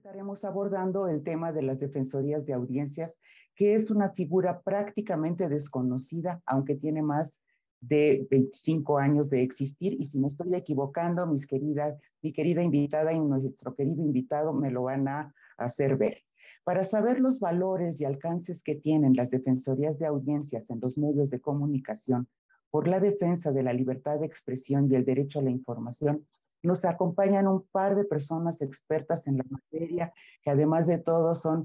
estaremos abordando el tema de las defensorías de audiencias, que es una figura prácticamente desconocida, aunque tiene más de 25 años de existir. Y si me estoy equivocando, mi querida invitada y nuestro querido invitado me lo van a hacer ver. Para saber los valores y alcances que tienen las defensorías de audiencias en los medios de comunicación por la defensa de la libertad de expresión y el derecho a la información, nos acompañan un par de personas expertas en la materia, que además de todo son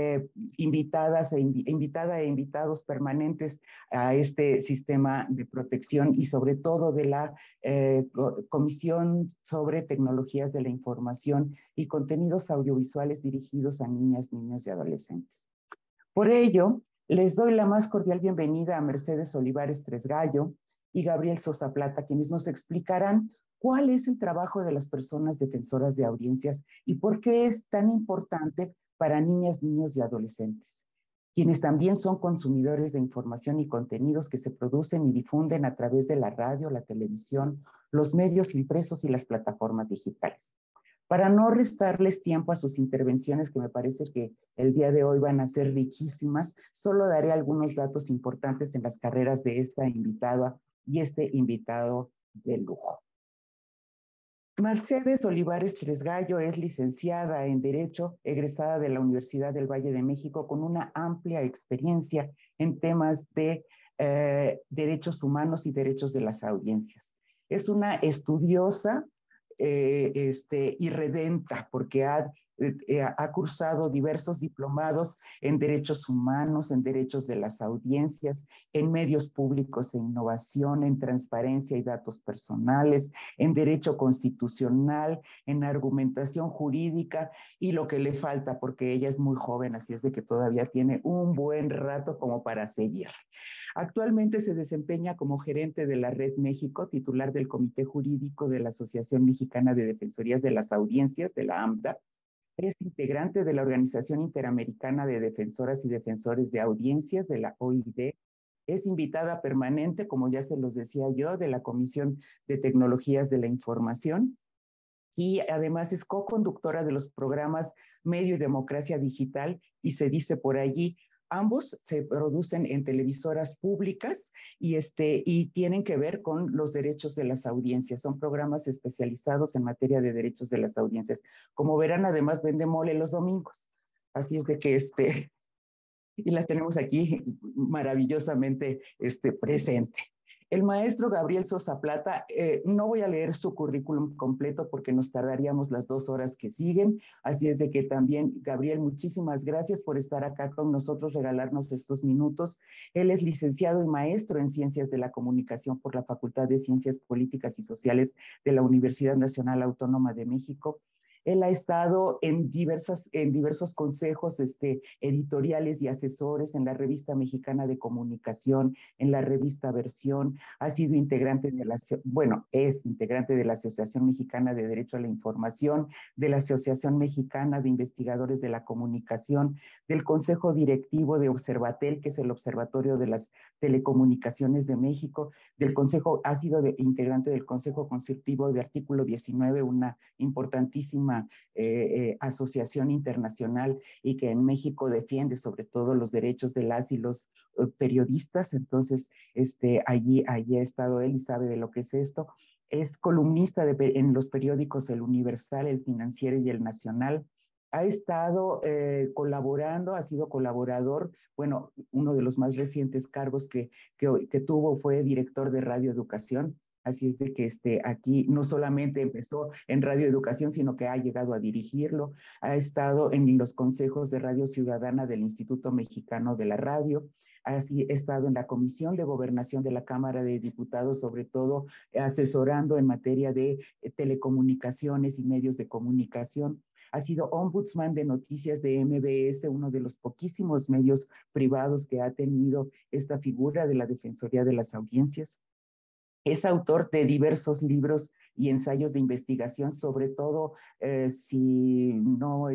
invitada e invitados permanentes a este sistema de protección y sobre todo de la Comisión sobre Tecnologías de la Información y Contenidos Audiovisuales dirigidos a niñas, niños y adolescentes. Por ello, les doy la más cordial bienvenida a Mercedes Olivares Tresgallo y Gabriel Sosa Plata, quienes nos explicarán cuál es el trabajo de las personas defensoras de audiencias y por qué es tan importante para niñas, niños y adolescentes, quienes también son consumidores de información y contenidos que se producen y difunden a través de la radio, la televisión, los medios impresos y las plataformas digitales. Para no restarles tiempo a sus intervenciones, que me parece que el día de hoy van a ser riquísimas, solo daré algunos datos importantes en las carreras de esta invitada y este invitado de lujo. Mercedes Olivares Tresgallo es licenciada en Derecho, egresada de la Universidad del Valle de México, con una amplia experiencia en temas de derechos humanos y derechos de las audiencias. Es una estudiosa irredenta, porque ha cursado diversos diplomados en derechos humanos, en derechos de las audiencias, en medios públicos e innovación, en transparencia y datos personales, en derecho constitucional, en argumentación jurídica y lo que le falta, porque ella es muy joven, así es de que todavía tiene un buen rato como para seguir. Actualmente se desempeña como gerente de la Red México, titular del Comité Jurídico de la Asociación Mexicana de Defensorías de las Audiencias, de la AMDA. Es integrante de la Organización Interamericana de Defensoras y Defensores de Audiencias, de la OID. Es invitada permanente, como ya se los decía yo, de la Comisión de Tecnologías de la Información. Y además es co-conductora de los programas Medio y Democracia Digital, y se dice por allí, ambos se producen en televisoras públicas y tienen que ver con los derechos de las audiencias. Son programas especializados en materia de derechos de las audiencias. Como verán, además vende mole los domingos. Así es de que y la tenemos aquí maravillosamente presente. El maestro Gabriel Sosa Plata, no voy a leer su currículum completo porque nos tardaríamos las 2 horas que siguen, así es de que también, Gabriel, muchísimas gracias por estar acá con nosotros, regalarnos estos minutos. Él es licenciado y maestro en Ciencias de la Comunicación por la Facultad de Ciencias Políticas y Sociales de la Universidad Nacional Autónoma de México. Él ha estado en diversos consejos editoriales y asesores en la Revista Mexicana de Comunicación, en la revista Versión, ha sido integrante es integrante de la Asociación Mexicana de Derecho a la Información, de la Asociación Mexicana de Investigadores de la Comunicación, del Consejo Directivo de Observatel, que es el Observatorio de las Telecomunicaciones de México, ha sido integrante del Consejo Consultivo de Artículo 19, una importantísima asociación internacional y que en México defiende sobre todo los derechos de las y los periodistas. Entonces, allí ha estado él y sabe de lo que es esto. Es columnista en los periódicos El Universal, El Financiero y El Nacional. Ha estado colaborando, ha sido colaborador, bueno, uno de los más recientes cargos que tuvo fue director de Radio Educación. Así es de que aquí no solamente empezó en Radio Educación, sino que ha llegado a dirigirlo, ha estado en los consejos de Radio Ciudadana del Instituto Mexicano de la Radio, ha estado en la Comisión de Gobernación de la Cámara de Diputados, sobre todo asesorando en materia de telecomunicaciones y medios de comunicación. Ha sido ombudsman de noticias de MBS, uno de los poquísimos medios privados que ha tenido esta figura de la Defensoría de las Audiencias. Es autor de diversos libros y ensayos de investigación, sobre todo si no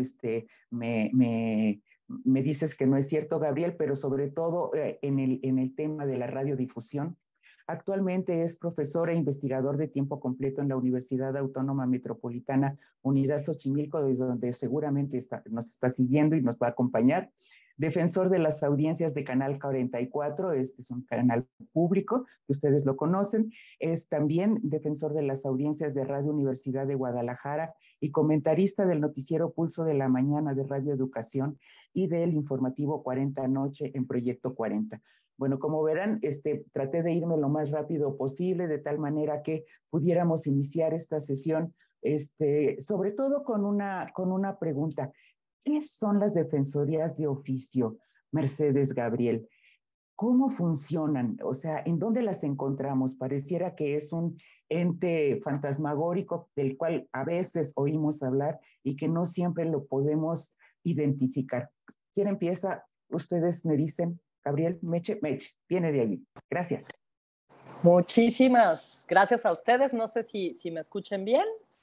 me dices que no es cierto, Gabriel, pero sobre todo en el tema de la radiodifusión. Actualmente es profesor e investigador de tiempo completo en la Universidad Autónoma Metropolitana Unidad Xochimilco, desde donde seguramente nos está siguiendo y nos va a acompañar. Defensor de las audiencias de Canal 44, este es un canal público, que ustedes lo conocen. Es también defensor de las audiencias de Radio Universidad de Guadalajara y comentarista del noticiero Pulso de la Mañana de Radio Educación y del informativo 40 Noche en Proyecto 40. Bueno, como verán, traté de irme lo más rápido posible, de tal manera que pudiéramos iniciar esta sesión, sobre todo con una pregunta. ¿Qué son las defensorías de oficio, Mercedes Gabriel? ¿Cómo funcionan? O sea, ¿en dónde las encontramos? Pareciera que es un ente fantasmagórico del cual a veces oímos hablar y que no siempre lo podemos identificar. ¿Quién empieza? Ustedes me dicen. Gabriel, Meche, viene de allí. Gracias. Muchísimas gracias a ustedes. No sé si me escuchen bien,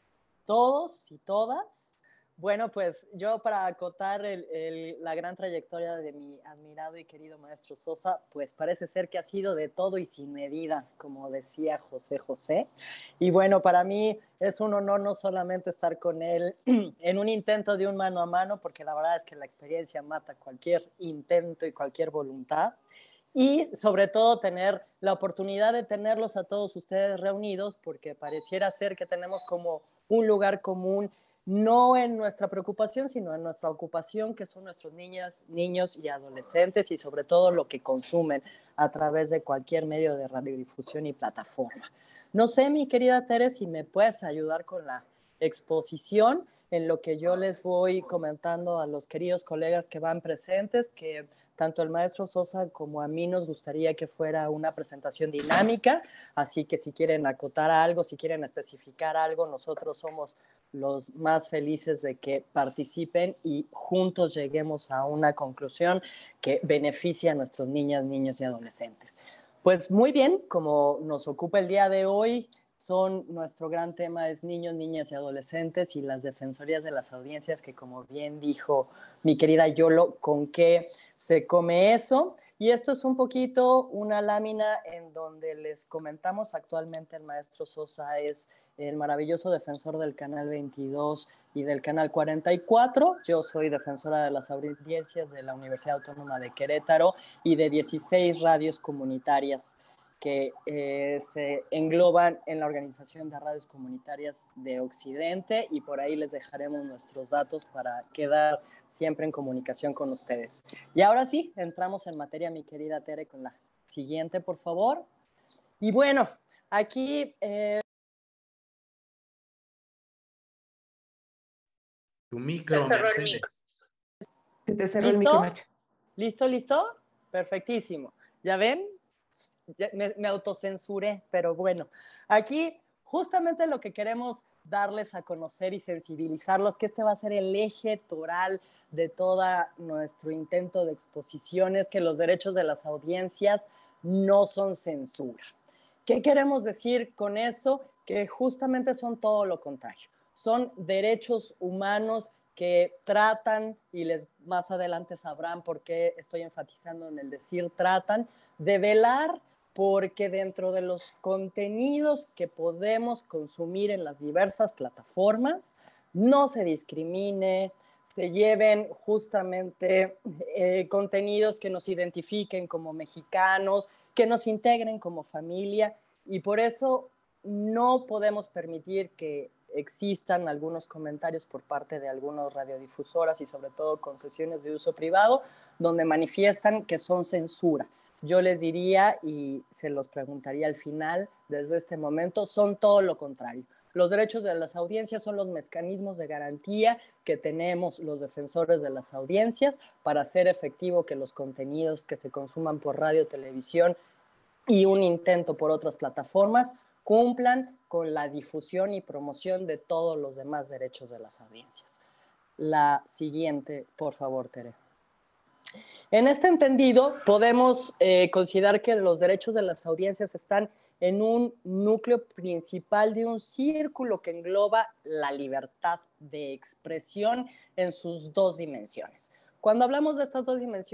todos y todas. Bueno, pues yo para acotar la gran trayectoria de mi admirado y querido maestro Sosa, pues parece ser que ha sido de todo y sin medida, como decía José José. Y bueno, para mí es un honor no solamente estar con él en un intento de un mano a mano, porque la verdad es que la experiencia mata cualquier intento y cualquier voluntad, y sobre todo tener la oportunidad de tenerlos a todos ustedes reunidos, porque pareciera ser que tenemos como un lugar común, no en nuestra preocupación, sino en nuestra ocupación, que son nuestros niños y adolescentes, y sobre todo lo que consumen a través de cualquier medio de radiodifusión y plataforma. No sé, mi querida Tere, si me puedes ayudar con la exposición en lo que yo les voy comentando a los queridos colegas que van presentes, que tanto el maestro Sosa como a mí nos gustaría que fuera una presentación dinámica, así que si quieren acotar algo, si quieren especificar algo, nosotros somos los más felices de que participen y juntos lleguemos a una conclusión que beneficie a nuestros niñas, niños y adolescentes. Pues muy bien, como nos ocupa el día de hoy, nuestro gran tema es niños, niñas y adolescentes y las defensorías de las audiencias, que como bien dijo mi querida Yolo, ¿con qué se come eso? Y esto es un poquito una lámina en donde les comentamos. Actualmente el maestro Sosa es el maravilloso defensor del Canal 22 y del Canal 44. Yo soy defensora de las audiencias de la Universidad Autónoma de Querétaro y de 16 radios comunitarias que se engloban en la Organización de Radios Comunitarias de Occidente, y por ahí les dejaremos nuestros datos para quedar siempre en comunicación con ustedes. Y ahora sí, entramos en materia, mi querida Tere, con la siguiente, por favor. Y bueno, aquí... Tu micro, Mercedes. Se te cerró el micro, Nacho. ¿Listo? Perfectísimo. ¿Ya ven? Me autocensuré, pero bueno. Aquí justamente lo que queremos darles a conocer y sensibilizarlos, que este va a ser el eje toral de todo nuestro intento de exposiciones, que los derechos de las audiencias no son censura. ¿Qué queremos decir con eso? Que justamente son todo lo contrario. Son derechos humanos que tratan, y más adelante sabrán por qué estoy enfatizando en el decir tratan, de velar porque dentro de los contenidos que podemos consumir en las diversas plataformas no se discrimine, se lleven justamente contenidos que nos identifiquen como mexicanos, que nos integren como familia, y por eso no podemos permitir que existan algunos comentarios por parte de algunas radiodifusoras y sobre todo concesiones de uso privado donde manifiestan que son censura. Yo les diría, y se los preguntaría al final, desde este momento, son todo lo contrario. Los derechos de las audiencias son los mecanismos de garantía que tenemos los defensores de las audiencias para hacer efectivo que los contenidos que se consuman por radio, televisión y un intento por otras plataformas cumplan con la difusión y promoción de todos los demás derechos de las audiencias. La siguiente, por favor, Tere. En este entendido, podemos considerar que los derechos de las audiencias están en un núcleo principal de un círculo que engloba la libertad de expresión en sus dos dimensiones. Cuando hablamos de estas dos dimensiones,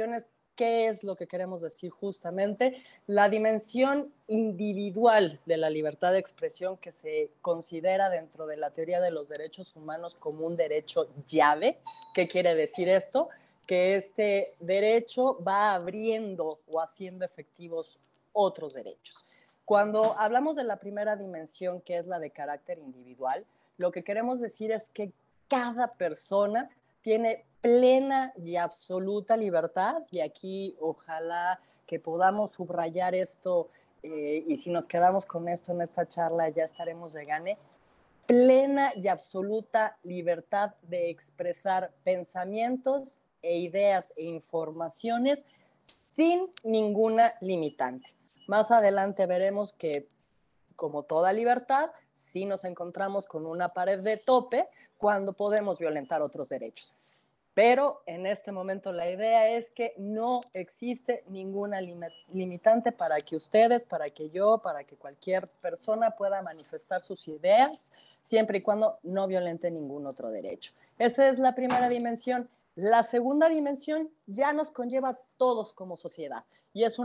¿qué es lo que queremos decir justamente? La dimensión individual de la libertad de expresión que se considera dentro de la teoría de los derechos humanos como un derecho llave. ¿Qué quiere decir esto? Que este derecho va abriendo o haciendo efectivos otros derechos. Cuando hablamos de la primera dimensión, que es la de carácter individual, lo que queremos decir es que cada persona tiene plena y absoluta libertad, y aquí ojalá que podamos subrayar esto, y si nos quedamos con esto en esta charla ya estaremos de gane, plena y absoluta libertad de expresar pensamientos e ideas e informaciones sin ninguna limitante. Más adelante veremos que, como toda libertad, sí nos encontramos con una pared de tope cuando podemos violentar otros derechos. Pero en este momento la idea es que no existe ninguna limitante para que ustedes, para que yo, para que cualquier persona pueda manifestar sus ideas, siempre y cuando no violente ningún otro derecho. Esa es la primera dimensión. La segunda dimensión ya nos conlleva a todos como sociedad, y es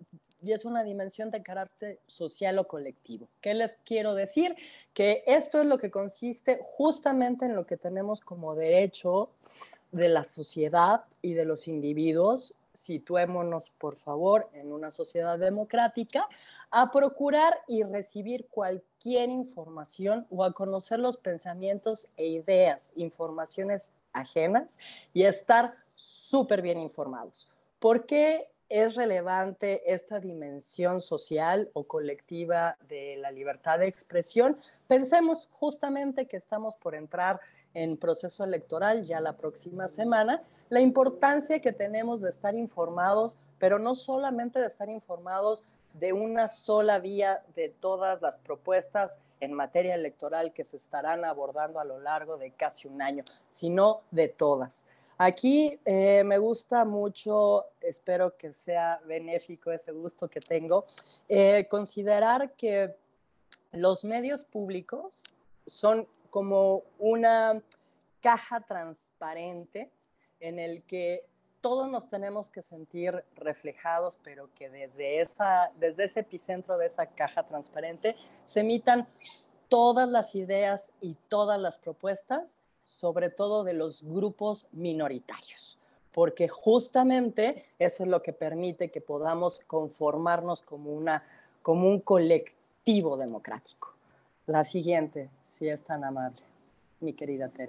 una dimensión de carácter social o colectivo. ¿Qué les quiero decir? Que esto es lo que consiste justamente en lo que tenemos como derecho de la sociedad y de los individuos. Situémonos, por favor, en una sociedad democrática, a procurar y recibir cualquier información o a conocer los pensamientos e ideas, informaciones ajenas, y a estar súper bien informados. ¿Por qué es relevante esta dimensión social o colectiva de la libertad de expresión? Pensemos justamente que estamos por entrar en proceso electoral ya la próxima semana, la importancia que tenemos de estar informados, pero no solamente de estar informados de una sola vía de todas las propuestas en materia electoral que se estarán abordando a lo largo de casi un año, sino de todas. Aquí me gusta mucho, espero que sea benéfico ese gusto que tengo, considerar que los medios públicos son como una caja transparente en el que todos nos tenemos que sentir reflejados, pero que desde ese epicentro de esa caja transparente se emitan todas las ideas y todas las propuestas, sobre todo de los grupos minoritarios, porque justamente eso es lo que permite que podamos conformarnos como un colectivo democrático. La siguiente, si es tan amable, mi querida Tere.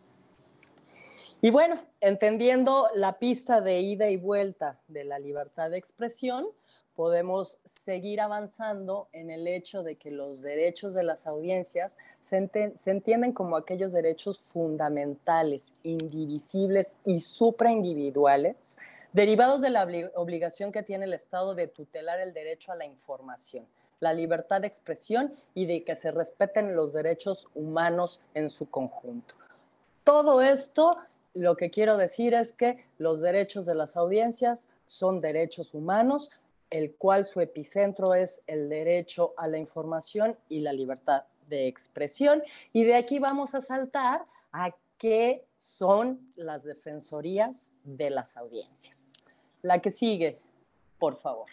Y bueno, entendiendo la pista de ida y vuelta de la libertad de expresión, podemos seguir avanzando en el hecho de que los derechos de las audiencias se entienden como aquellos derechos fundamentales, indivisibles y supraindividuales, derivados de la obligación que tiene el Estado de tutelar el derecho a la información, la libertad de expresión y de que se respeten los derechos humanos en su conjunto. Todo esto, lo que quiero decir es que los derechos de las audiencias son derechos humanos, el cual su epicentro es el derecho a la información y la libertad de expresión. Y de aquí vamos a saltar a qué son las defensorías de las audiencias. La que sigue, por favor.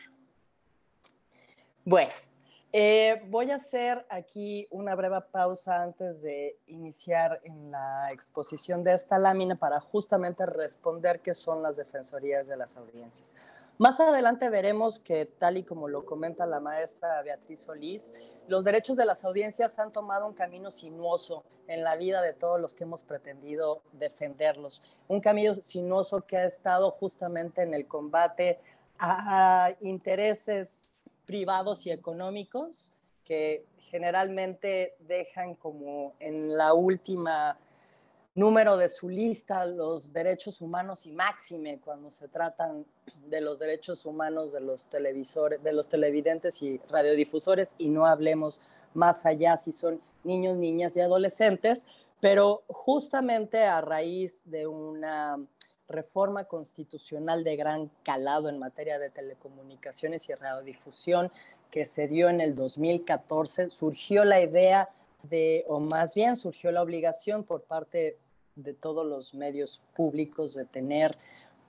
Bueno, voy a hacer aquí una breve pausa antes de iniciar en la exposición de esta lámina para justamente responder qué son las defensorías de las audiencias. Más adelante veremos que, tal y como lo comenta la maestra Beatriz Solís, los derechos de las audiencias han tomado un camino sinuoso en la vida de todos los que hemos pretendido defenderlos. Un camino sinuoso que ha estado justamente en el combate a intereses privados y económicos que generalmente dejan como en la última número de su lista los derechos humanos, y máxime cuando se tratan de los derechos humanos de los televisores, de los televidentes y radiodifusores, y no hablemos más allá si son niños, niñas y adolescentes, pero justamente a raíz de una reforma constitucional de gran calado en materia de telecomunicaciones y radiodifusión que se dio en el 2014, surgió la idea o más bien surgió la obligación por parte de todos los medios públicos de tener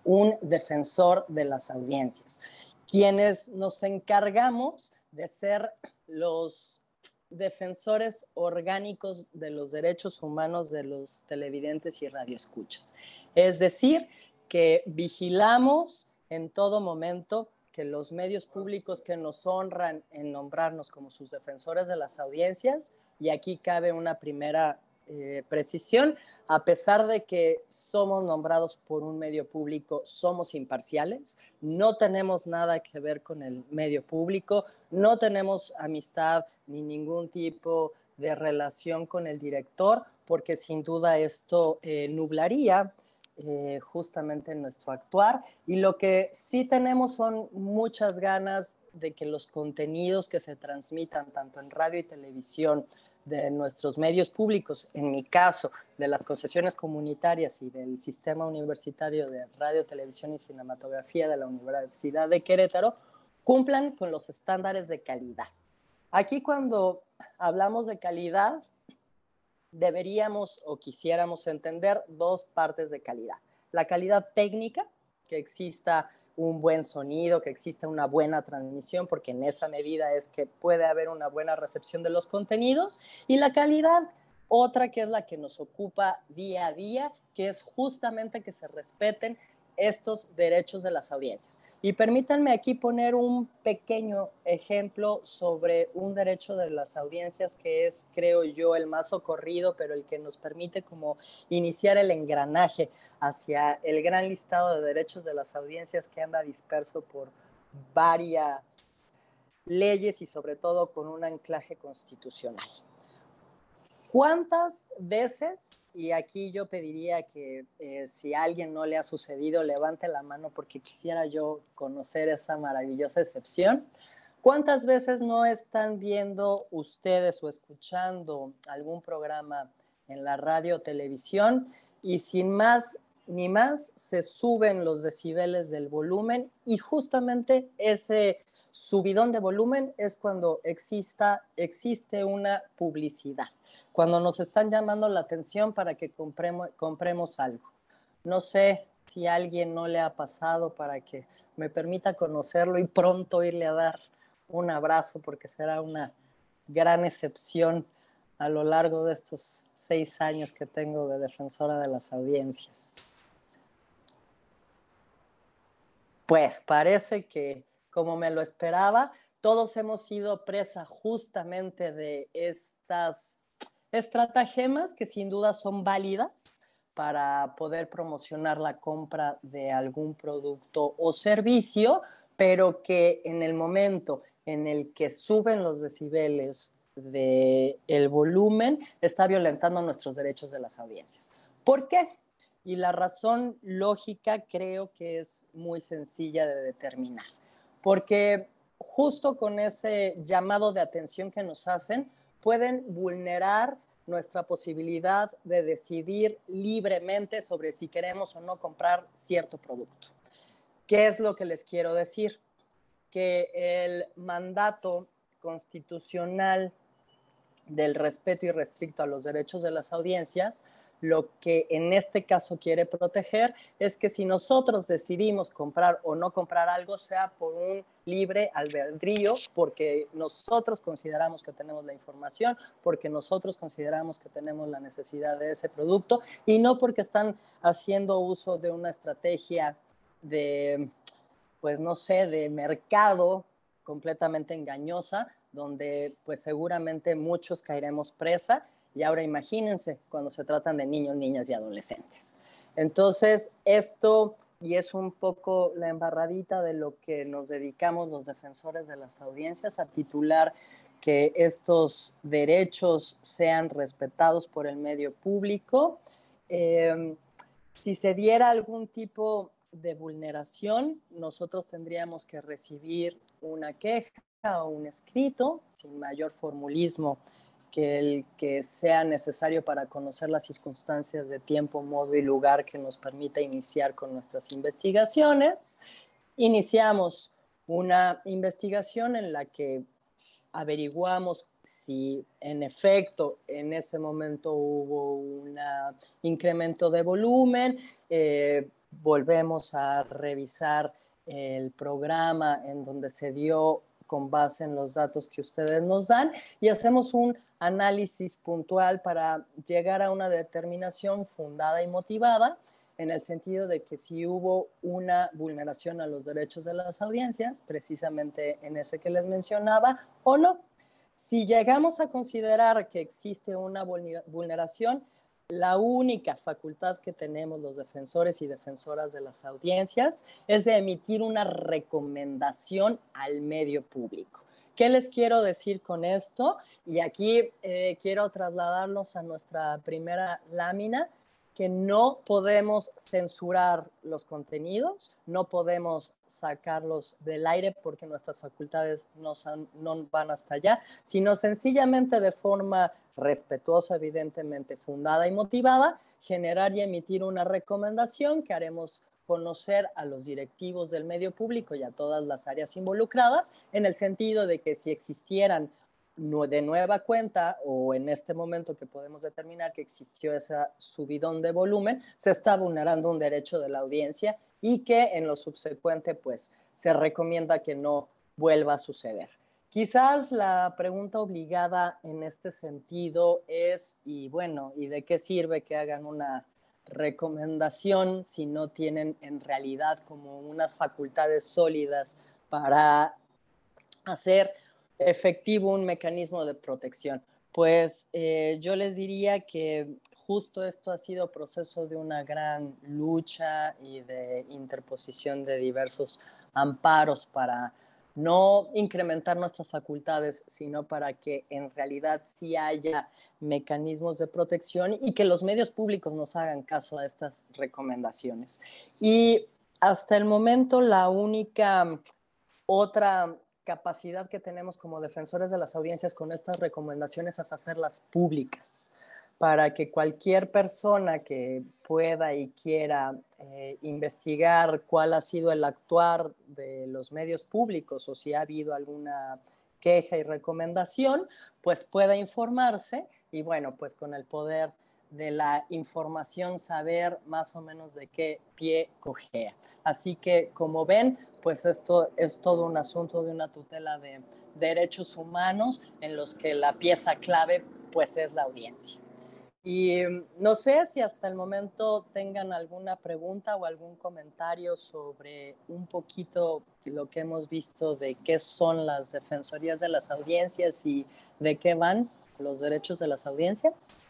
un defensor de las audiencias, quienes nos encargamos de ser los defensores orgánicos de los derechos humanos de los televidentes y radioescuchas. Es decir, que vigilamos en todo momento que los medios públicos que nos honran en nombrarnos como sus defensores de las audiencias, y aquí cabe una primera precisión, a pesar de que somos nombrados por un medio público, somos imparciales, no tenemos nada que ver con el medio público, no tenemos amistad ni ningún tipo de relación con el director, porque sin duda esto nublaría justamente nuestro actuar, y lo que sí tenemos son muchas ganas de que los contenidos que se transmitan tanto en radio y televisión de nuestros medios públicos, en mi caso, de las concesiones comunitarias y del sistema universitario de radio, televisión y cinematografía de la Universidad de Querétaro, cumplan con los estándares de calidad. Aquí cuando hablamos de calidad, deberíamos o quisiéramos entender dos partes de calidad. La calidad técnica, que exista un buen sonido, que exista una buena transmisión, porque en esa medida es que puede haber una buena recepción de los contenidos, y la calidad otra, que es la que nos ocupa día a día, que es justamente que se respeten estos derechos de las audiencias. Y permítanme aquí poner un pequeño ejemplo sobre un derecho de las audiencias que es, creo yo, el más socorrido, pero el que nos permite como iniciar el engranaje hacia el gran listado de derechos de las audiencias que anda disperso por varias leyes y sobre todo con un anclaje constitucional. ¿Cuántas veces, y aquí yo pediría que si a alguien no le ha sucedido, levante la mano porque quisiera yo conocer esa maravillosa excepción? ¿Cuántas veces no están viendo ustedes o escuchando algún programa en la radio o televisión y sin más ni más se suben los decibeles del volumen, y justamente ese subidón de volumen es cuando existe una publicidad, cuando nos están llamando la atención para que compremos algo? No sé si a alguien no le ha pasado, para que me permita conocerlo y pronto irle a dar un abrazo, porque será una gran excepción a lo largo de estos 6 años que tengo de defensora de las audiencias. Pues parece que, como me lo esperaba, todos hemos sido presa justamente de estas estratagemas que sin duda son válidas para poder promocionar la compra de algún producto o servicio, pero que en el momento en el que suben los decibeles del volumen, está violentando nuestros derechos de las audiencias. ¿Por qué? Y la razón lógica creo que es muy sencilla de determinar, porque justo con ese llamado de atención que nos hacen, pueden vulnerar nuestra posibilidad de decidir libremente sobre si queremos o no comprar cierto producto. ¿Qué es lo que les quiero decir? Que el mandato constitucional del respeto irrestricto a los derechos de las audiencias, lo que en este caso quiere proteger es que si nosotros decidimos comprar o no comprar algo, sea por un libre albedrío, porque nosotros consideramos que tenemos la información, porque nosotros consideramos que tenemos la necesidad de ese producto, y no porque están haciendo uso de una estrategia de, pues no sé, de mercado completamente engañosa, donde pues seguramente muchos caeremos presa. Y ahora imagínense cuando se tratan de niños, niñas y adolescentes. Entonces, esto, y es un poco la embarradita de lo que nos dedicamos los defensores de las audiencias, a titular que estos derechos sean respetados por el medio público. Si se diera algún tipo de vulneración, nosotros tendríamos que recibir una queja o un escrito, sin mayor formulismo que el que sea necesario para conocer las circunstancias de tiempo, modo y lugar que nos permita iniciar con nuestras investigaciones. Iniciamos una investigación en la que averiguamos si en efecto en ese momento hubo un incremento de volumen, volvemos a revisar el programa en donde se dio con base en los datos que ustedes nos dan y hacemos un análisis puntual para llegar a una determinación fundada y motivada en el sentido de que si hubo una vulneración a los derechos de las audiencias, precisamente en ese que les mencionaba, o no. Si llegamos a considerar que existe una vulneración, la única facultad que tenemos los defensores y defensoras de las audiencias es de emitir una recomendación al medio público. ¿Qué les quiero decir con esto? Y aquí quiero trasladarnos a nuestra primera lámina, que no podemos censurar los contenidos, no podemos sacarlos del aire porque nuestras facultades no van hasta allá, sino sencillamente de forma respetuosa, evidentemente fundada y motivada, generar y emitir una recomendación que haremos conocer a los directivos del medio público y a todas las áreas involucradas, en el sentido de que si existieran de nueva cuenta o en este momento que podemos determinar que existió ese subidón de volumen, se está vulnerando un derecho de la audiencia y que en lo subsecuente pues se recomienda que no vuelva a suceder. Quizás la pregunta obligada en este sentido es, y bueno, ¿y de qué sirve que hagan una recomendación si no tienen en realidad como unas facultades sólidas para hacer efectivo un mecanismo de protección? Pues yo les diría que justo esto ha sido proceso de una gran lucha y de interposición de diversos amparos para no incrementar nuestras facultades, sino para que en realidad sí haya mecanismos de protección y que los medios públicos nos hagan caso a estas recomendaciones. Y hasta el momento la única otra capacidad que tenemos como defensores de las audiencias con estas recomendaciones es hacerlas públicas para que cualquier persona que pueda y quiera investigar cuál ha sido el actuar de los medios públicos o si ha habido alguna queja y recomendación, pues pueda informarse y bueno, pues con el poder de la información saber más o menos de qué pie cojea. Así que, como ven, pues esto es todo un asunto de una tutela de derechos humanos en los que la pieza clave pues es la audiencia. Y no sé si hasta el momento tengan alguna pregunta o algún comentario sobre un poquito lo que hemos visto de qué son las defensorías de las audiencias y de qué van los derechos de las audiencias.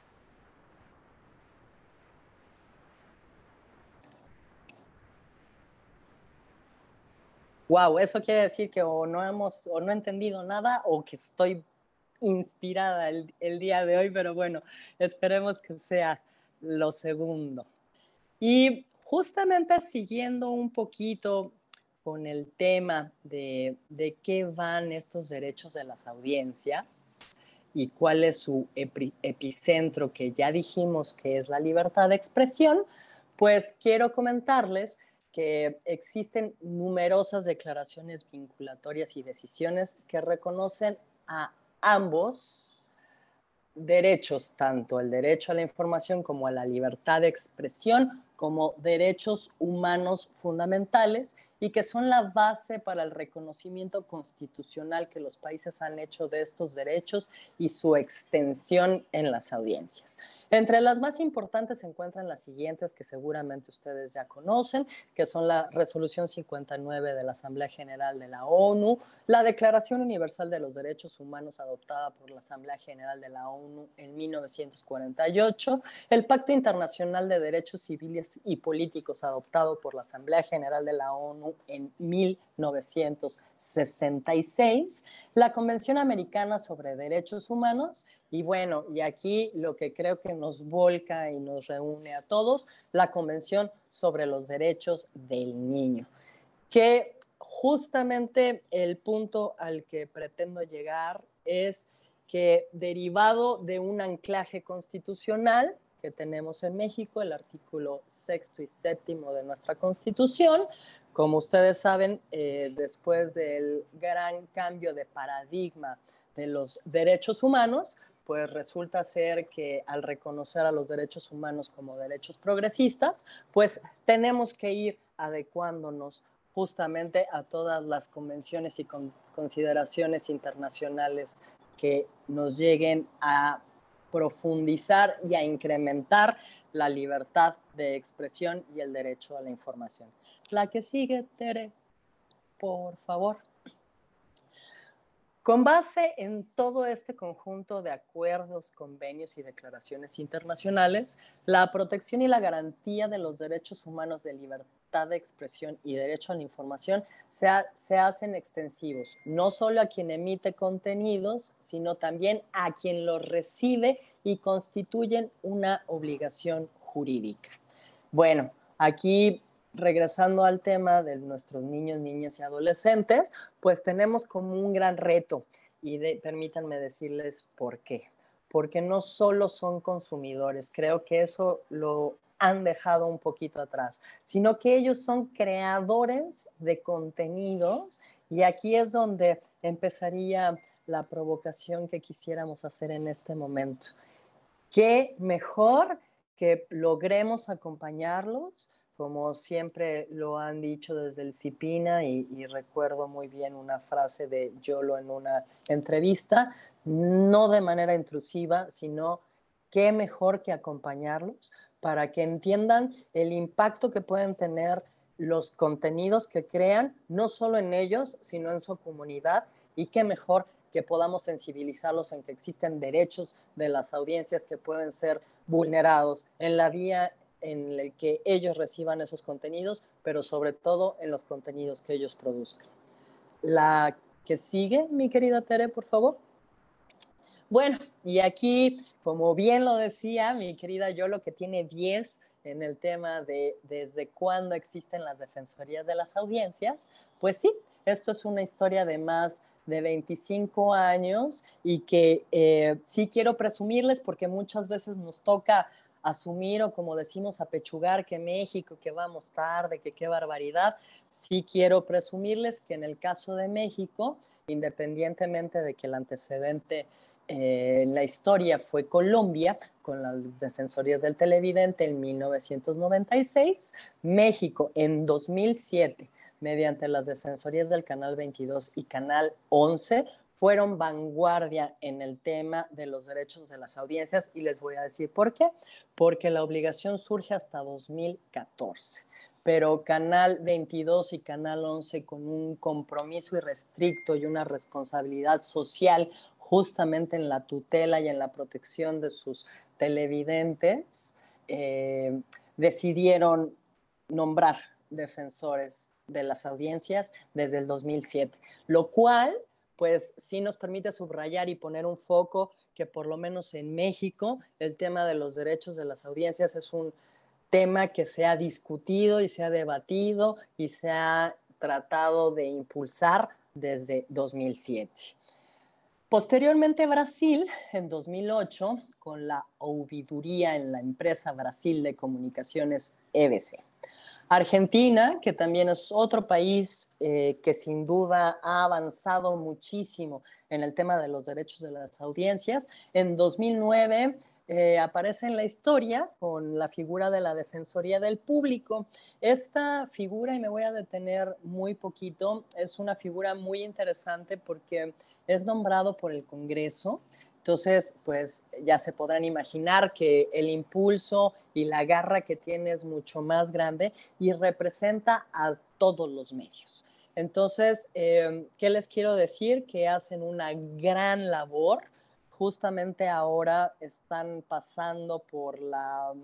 Wow, eso quiere decir que o no he entendido nada o que estoy inspirada el día de hoy, pero bueno, esperemos que sea lo segundo. Y justamente siguiendo un poquito con el tema de qué van estos derechos de las audiencias y cuál es su epicentro, que ya dijimos que es la libertad de expresión, pues quiero comentarles que existen numerosas declaraciones vinculatorias y decisiones que reconocen a ambos derechos, tanto el derecho a la información como a la libertad de expresión, como derechos humanos fundamentales y que son la base para el reconocimiento constitucional que los países han hecho de estos derechos y su extensión en las audiencias. Entre las más importantes se encuentran las siguientes que seguramente ustedes ya conocen, que son la Resolución 59 de la Asamblea General de la ONU, la Declaración Universal de los Derechos Humanos adoptada por la Asamblea General de la ONU en 1948, el Pacto Internacional de Derechos Civiles y Políticos adoptado por la Asamblea General de la ONU en 1966, la Convención Americana sobre Derechos Humanos y bueno, y aquí lo que creo que nos volca y nos reúne a todos, la Convención sobre los Derechos del Niño, que justamente el punto al que pretendo llegar es que derivado de un anclaje constitucional que tenemos en México, el artículo 6 y 7 de nuestra Constitución, como ustedes saben, después del gran cambio de paradigma de los derechos humanos, pues resulta ser que al reconocer a los derechos humanos como derechos progresistas, pues tenemos que ir adecuándonos justamente a todas las convenciones y consideraciones internacionales que nos lleguen a profundizar y a incrementar la libertad de expresión y el derecho a la información. La que sigue, Tere, por favor. Con base en todo este conjunto de acuerdos, convenios y declaraciones internacionales, la protección y la garantía de los derechos humanos de libertad de expresión y derecho a la información se hacen extensivos, no solo a quien emite contenidos, sino también a quien los recibe y constituyen una obligación jurídica. Bueno, aquí regresando al tema de nuestros niños, niñas y adolescentes, pues tenemos como un gran reto y permítanme decirles por qué. Porque no solo son consumidores, creo que eso lo han dejado un poquito atrás, sino que ellos son creadores de contenidos y aquí es donde empezaría la provocación que quisiéramos hacer en este momento. ¿Qué mejor que logremos acompañarlos? Como siempre lo han dicho desde el CIPINA y recuerdo muy bien una frase de Yolo en una entrevista, no de manera intrusiva, sino qué mejor que acompañarlos para que entiendan el impacto que pueden tener los contenidos que crean, no solo en ellos, sino en su comunidad, y qué mejor que podamos sensibilizarlos en que existen derechos de las audiencias que pueden ser vulnerados en la vía en el que ellos reciban esos contenidos, pero sobre todo en los contenidos que ellos produzcan. La que sigue, mi querida Tere, por favor. Bueno, y aquí, como bien lo decía mi querida Yolo, que tiene 10 en el tema de desde cuándo existen las defensorías de las audiencias, pues sí, esto es una historia de más de 25 años y que sí quiero presumirles porque muchas veces nos toca asumir o como decimos apechugar que México, que vamos tarde, que qué barbaridad. Sí quiero presumirles que en el caso de México, independientemente de que el antecedente en la historia fue Colombia, con las defensorías del televidente en 1996, México en 2007, mediante las defensorías del Canal 22 y Canal 11, fueron vanguardia en el tema de los derechos de las audiencias y les voy a decir por qué. Porque la obligación surge hasta 2014, pero Canal 22 y Canal 11 con un compromiso irrestricto y una responsabilidad social justamente en la tutela y en la protección de sus televidentes, decidieron nombrar defensores de las audiencias desde el 2007, lo cual pues sí nos permite subrayar y poner un foco que por lo menos en México el tema de los derechos de las audiencias es un tema que se ha discutido y se ha debatido y se ha tratado de impulsar desde 2007. Posteriormente Brasil, en 2008, con la ouviduría en la empresa Brasil de Comunicaciones EBC. Argentina, que también es otro país que sin duda ha avanzado muchísimo en el tema de los derechos de las audiencias. En 2009 aparece en la historia con la figura de la Defensoría del Público. Esta figura, y me voy a detener muy poquito, es una figura muy interesante porque es nombrado por el Congreso. Entonces, pues ya se podrán imaginar que el impulso y la garra que tiene es mucho más grande y representa a todos los medios. Entonces, ¿qué les quiero decir? Que hacen una gran labor. Justamente ahora están pasando por la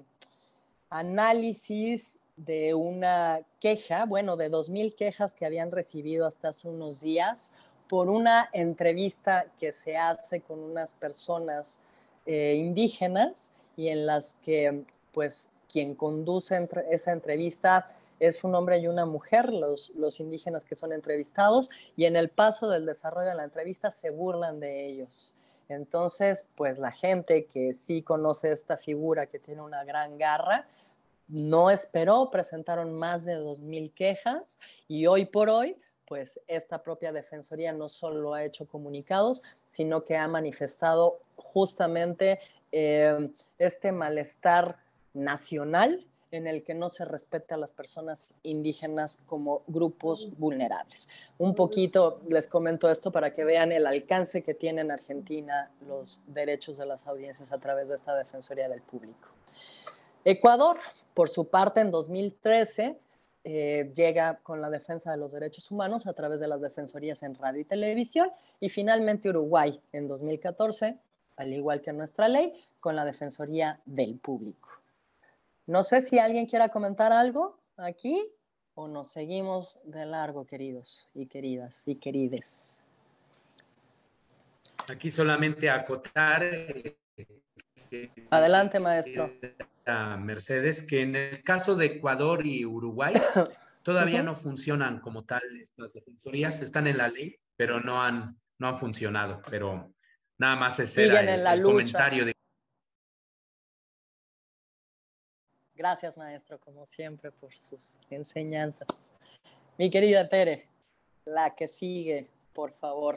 análisis de una queja, bueno, de 2,000 quejas que habían recibido hasta hace unos días por una entrevista que se hace con unas personas indígenas y en las que, pues, quien conduce esa entrevista es un hombre y una mujer, los indígenas que son entrevistados, y en el paso del desarrollo de la entrevista se burlan de ellos. Entonces, pues la gente que sí conoce esta figura, que tiene una gran garra, no esperó, presentaron más de 2,000 quejas y hoy por hoy, pues esta propia Defensoría no solo ha hecho comunicados, sino que ha manifestado justamente este malestar nacional en el que no se respete a las personas indígenas como grupos vulnerables. Un poquito les comento esto para que vean el alcance que tiene en Argentina los derechos de las audiencias a través de esta Defensoría del Público. Ecuador, por su parte, en 2013, llega con la defensa de los derechos humanos a través de las defensorías en radio y televisión, y finalmente Uruguay, en 2014, al igual que nuestra ley, con la Defensoría del Público. No sé si alguien quiera comentar algo aquí o nos seguimos de largo, queridos y queridas y querides. Aquí solamente acotar. Adelante, maestro. Mercedes, que en el caso de Ecuador y Uruguay todavía no funcionan como tal estas defensorías, están en la ley, pero no han funcionado. Pero nada más ese era el comentario de... Gracias, maestro, como siempre, por sus enseñanzas. Mi querida Tere, la que sigue, por favor.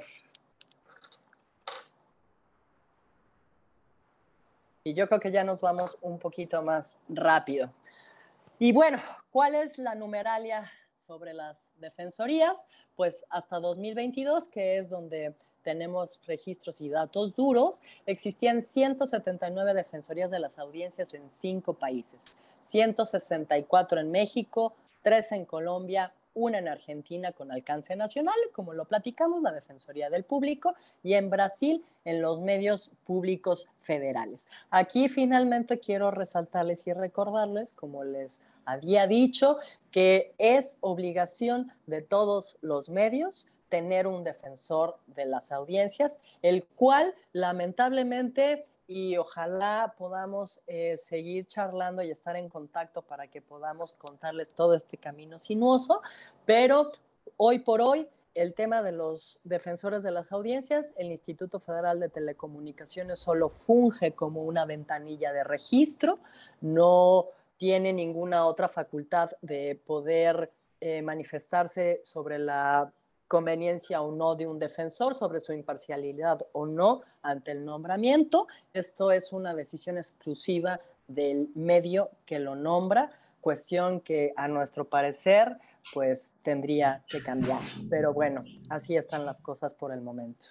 Y yo creo que ya nos vamos un poquito más rápido. Y bueno, ¿cuál es la numeralia sobre las defensorías? Pues hasta 2022, que es donde tenemos registros y datos duros, existían 179 defensorías de las audiencias en 5 países, 164 en México, 3 en Colombia, 1 en Argentina con alcance nacional, como lo platicamos, la Defensoría del Público, y en Brasil en los medios públicos federales. Aquí finalmente quiero resaltarles y recordarles, como les había dicho, que es obligación de todos los medios tener un defensor de las audiencias, el cual lamentablemente, y ojalá podamos seguir charlando y estar en contacto para que podamos contarles todo este camino sinuoso, pero hoy por hoy el tema de los defensores de las audiencias, el Instituto Federal de Telecomunicaciones solo funge como una ventanilla de registro, no tiene ninguna otra facultad de poder manifestarse sobre la conveniencia o no de un defensor, sobre su imparcialidad o no ante el nombramiento. Esto es una decisión exclusiva del medio que lo nombra, cuestión que a nuestro parecer pues tendría que cambiar. Pero bueno, así están las cosas por el momento.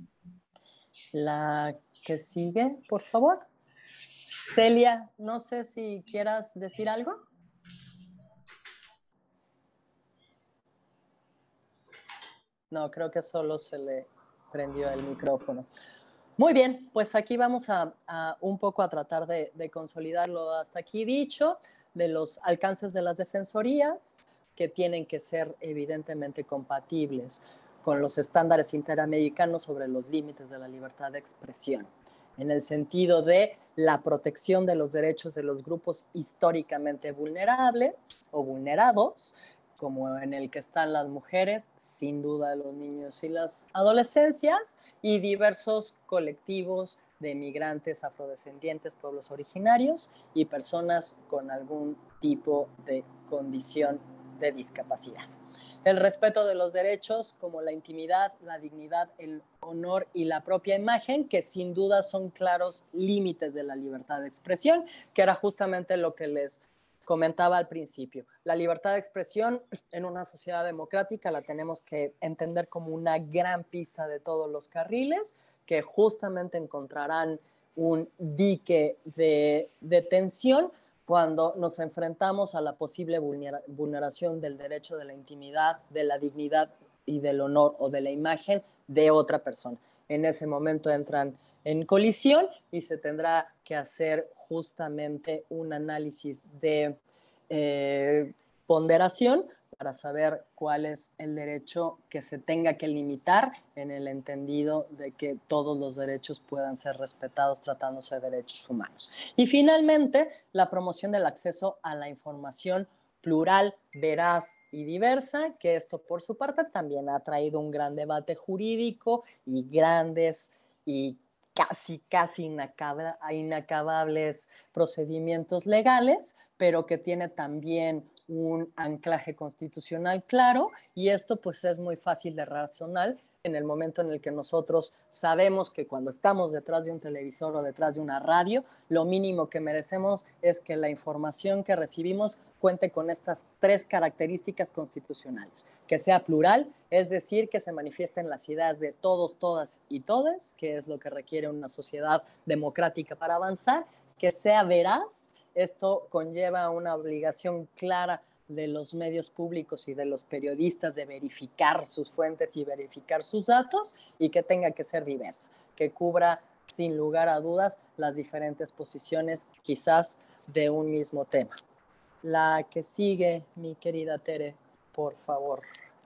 La que sigue, por favor. Celia, no sé si quieras decir algo. No, creo que solo se le prendió el micrófono. Muy bien, pues aquí vamos a un poco a tratar de consolidarlo hasta aquí dicho, de los alcances de las defensorías, que tienen que ser evidentemente compatibles con los estándares interamericanos sobre los límites de la libertad de expresión, en el sentido de la protección de los derechos de los grupos históricamente vulnerables o vulnerados, como en el que están las mujeres, sin duda los niños y las adolescencias, y diversos colectivos de migrantes afrodescendientes, pueblos originarios y personas con algún tipo de condición de discapacidad. El respeto de los derechos como la intimidad, la dignidad, el honor y la propia imagen, que sin duda son claros límites de la libertad de expresión, que era justamente lo que les comentaba al principio. La libertad de expresión en una sociedad democrática la tenemos que entender como una gran pista de todos los carriles, que justamente encontrarán un dique de tensión cuando nos enfrentamos a la posible vulneración del derecho de la intimidad, de la dignidad y del honor o de la imagen de otra persona. En ese momento entran en colisión y se tendrá que hacer justamente un análisis de ponderación para saber cuál es el derecho que se tenga que limitar en el entendido de que todos los derechos puedan ser respetados tratándose de derechos humanos. Y finalmente, la promoción del acceso a la información plural, veraz y diversa, que esto por su parte también ha traído un gran debate jurídico y grandes y casi inacabables procedimientos legales, pero que tiene también un anclaje constitucional claro, y esto pues es muy fácil de razonar en el momento en el que nosotros sabemos que cuando estamos detrás de un televisor o detrás de una radio, lo mínimo que merecemos es que la información que recibimos cuente con estas 3 características constitucionales. Que sea plural, es decir, que se manifiesten las ideas de todos, todas y todes, que es lo que requiere una sociedad democrática para avanzar, que sea veraz, esto conlleva una obligación clara de los medios públicos y de los periodistas de verificar sus fuentes y verificar sus datos, y que tenga que ser diversa, que cubra sin lugar a dudas las diferentes posiciones quizás de un mismo tema. La que sigue, mi querida Tere, por favor.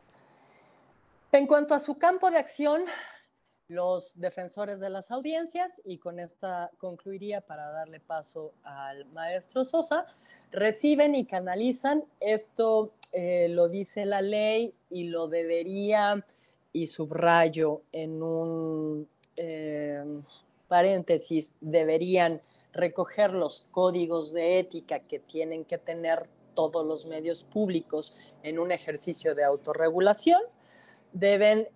En cuanto a su campo de acción, los defensores de las audiencias, y con esta concluiría para darle paso al maestro Sosa, reciben y canalizan, esto lo dice la ley y lo debería, y subrayo en un paréntesis, deberían recoger los códigos de ética que tienen que tener todos los medios públicos en un ejercicio de autorregulación. Deben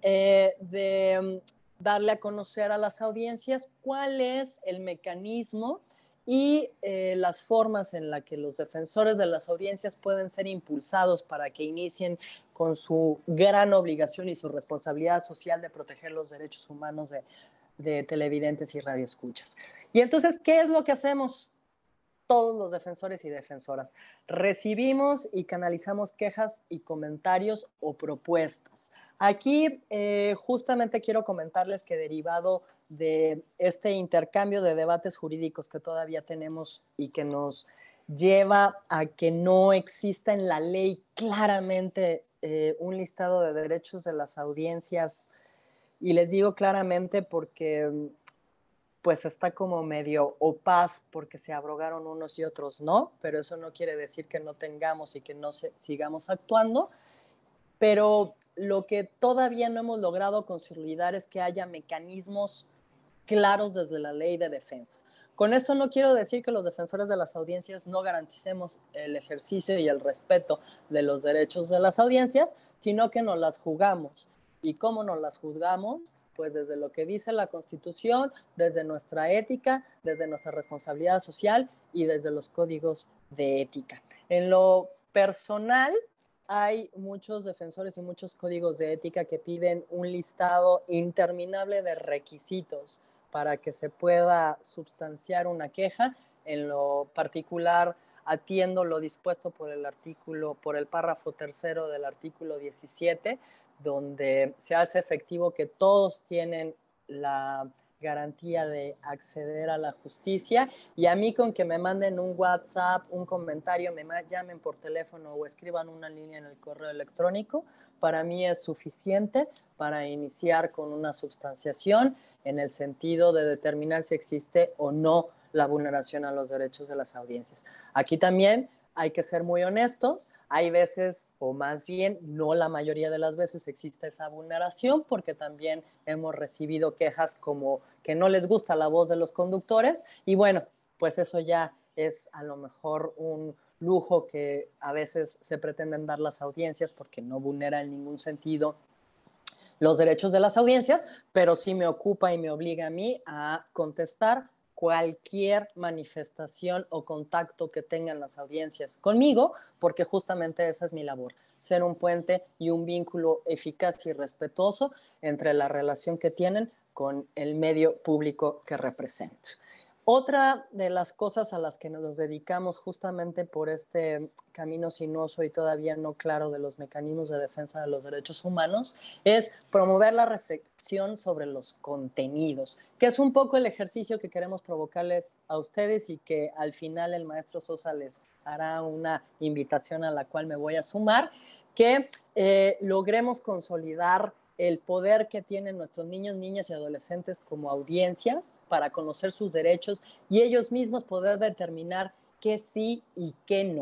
darle a conocer a las audiencias cuál es el mecanismo y las formas en las que los defensores de las audiencias pueden ser impulsados para que inicien con su gran obligación y su responsabilidad social de proteger los derechos humanos de televidentes y radioescuchas. Y entonces, ¿qué es lo que hacemos todos los defensores y defensoras? Recibimos y canalizamos quejas y comentarios o propuestas. Aquí justamente quiero comentarles que derivado de este intercambio de debates jurídicos que todavía tenemos y que nos lleva a que no exista en la ley claramente un listado de derechos de las audiencias, y les digo claramente porque pues está como medio opaz porque se abrogaron unos y otros no, pero eso no quiere decir que no tengamos y que no sigamos actuando. Pero lo que todavía no hemos logrado consolidar es que haya mecanismos claros desde la ley de defensa. Con esto no quiero decir que los defensores de las audiencias no garanticemos el ejercicio y el respeto de los derechos de las audiencias, sino que nos las jugamos. ¿Y cómo nos las juzgamos? Pues desde lo que dice la Constitución, desde nuestra ética, desde nuestra responsabilidad social y desde los códigos de ética. En lo personal, hay muchos defensores y muchos códigos de ética que piden un listado interminable de requisitos para que se pueda substanciar una queja. En lo particular, atiendo lo dispuesto por el párrafo 3º del artículo 17, donde se hace efectivo que todos tienen la garantía de acceder a la justicia, y a mí con que me manden un WhatsApp, un comentario, me llamen por teléfono o escriban una línea en el correo electrónico, para mí es suficiente para iniciar con una substanciación en el sentido de determinar si existe o no la vulneración a los derechos de las audiencias. Aquí también hay que ser muy honestos, hay veces, o más bien, no la mayoría de las veces existe esa vulneración, porque también hemos recibido quejas como que no les gusta la voz de los conductores, y bueno, pues eso ya es a lo mejor un lujo que a veces se pretenden dar las audiencias porque no vulnera en ningún sentido los derechos de las audiencias, pero sí me ocupa y me obliga a mí a contestar cualquier manifestación o contacto que tengan las audiencias conmigo, porque justamente esa es mi labor, ser un puente y un vínculo eficaz y respetuoso entre la relación que tienen con el medio público que represento. Otra de las cosas a las que nos dedicamos justamente por este camino sinuoso y todavía no claro de los mecanismos de defensa de los derechos humanos es promover la reflexión sobre los contenidos, que es un poco el ejercicio que queremos provocarles a ustedes y que al final el maestro Sosa les hará una invitación a la cual me voy a sumar, que logremos consolidar el poder que tienen nuestros niños, niñas y adolescentes como audiencias para conocer sus derechos y ellos mismos poder determinar qué sí y qué no.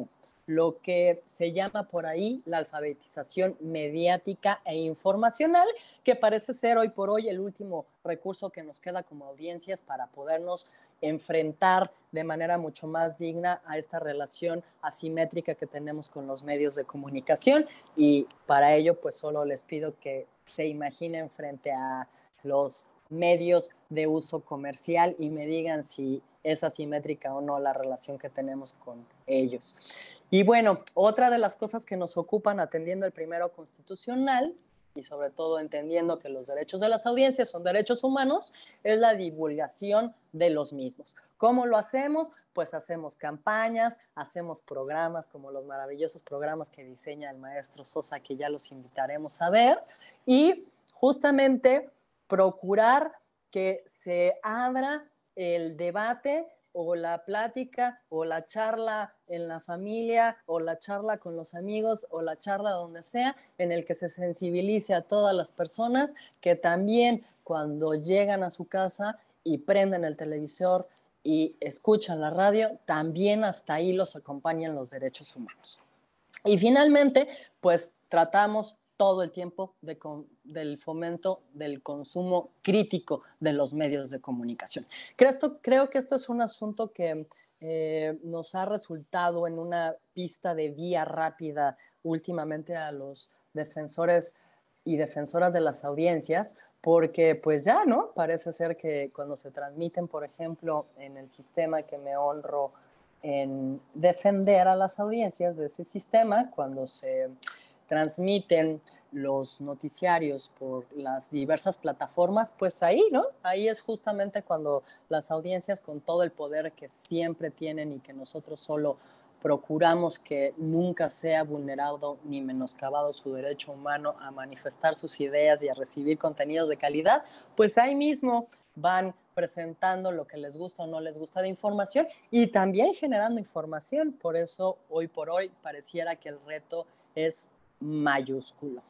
lo que se llama por ahí la alfabetización mediática e informacional, que parece ser hoy por hoy el último recurso que nos queda como audiencias para podernos enfrentar de manera mucho más digna a esta relación asimétrica que tenemos con los medios de comunicación. Y para ello, pues solo les pido que se imaginen frente a los medios de uso comercial y me digan si es asimétrica o no la relación que tenemos con ellos. Y bueno, otra de las cosas que nos ocupan atendiendo el primero constitucional y sobre todo entendiendo que los derechos de las audiencias son derechos humanos, es la divulgación de los mismos. ¿Cómo lo hacemos? Pues hacemos campañas, hacemos programas como los maravillosos programas que diseña el maestro Sosa, que ya los invitaremos a ver, y justamente procurar que se abra el debate o la plática o la charla en la familia o la charla con los amigos o la charla donde sea, en el que se sensibilice a todas las personas que también cuando llegan a su casa y prenden el televisor y escuchan la radio, también hasta ahí los acompañan los derechos humanos. Y finalmente, pues tratamos todo el tiempo del fomento del consumo crítico de los medios de comunicación. Creo que esto es un asunto que nos ha resultado en una pista de vía rápida últimamente a los defensores y defensoras de las audiencias, porque pues ya, ¿no? Parece ser que cuando se transmiten, por ejemplo, en el sistema que me honro en defender a las audiencias de ese sistema, cuando se transmiten los noticiarios por las diversas plataformas, pues ahí, ¿no? Ahí es justamente cuando las audiencias, con todo el poder que siempre tienen y que nosotros solo procuramos que nunca sea vulnerado ni menoscabado su derecho humano a manifestar sus ideas y a recibir contenidos de calidad, pues ahí mismo van presentando lo que les gusta o no les gusta de información y también generando información. Por eso, hoy por hoy, pareciera que el reto es mayúsculo.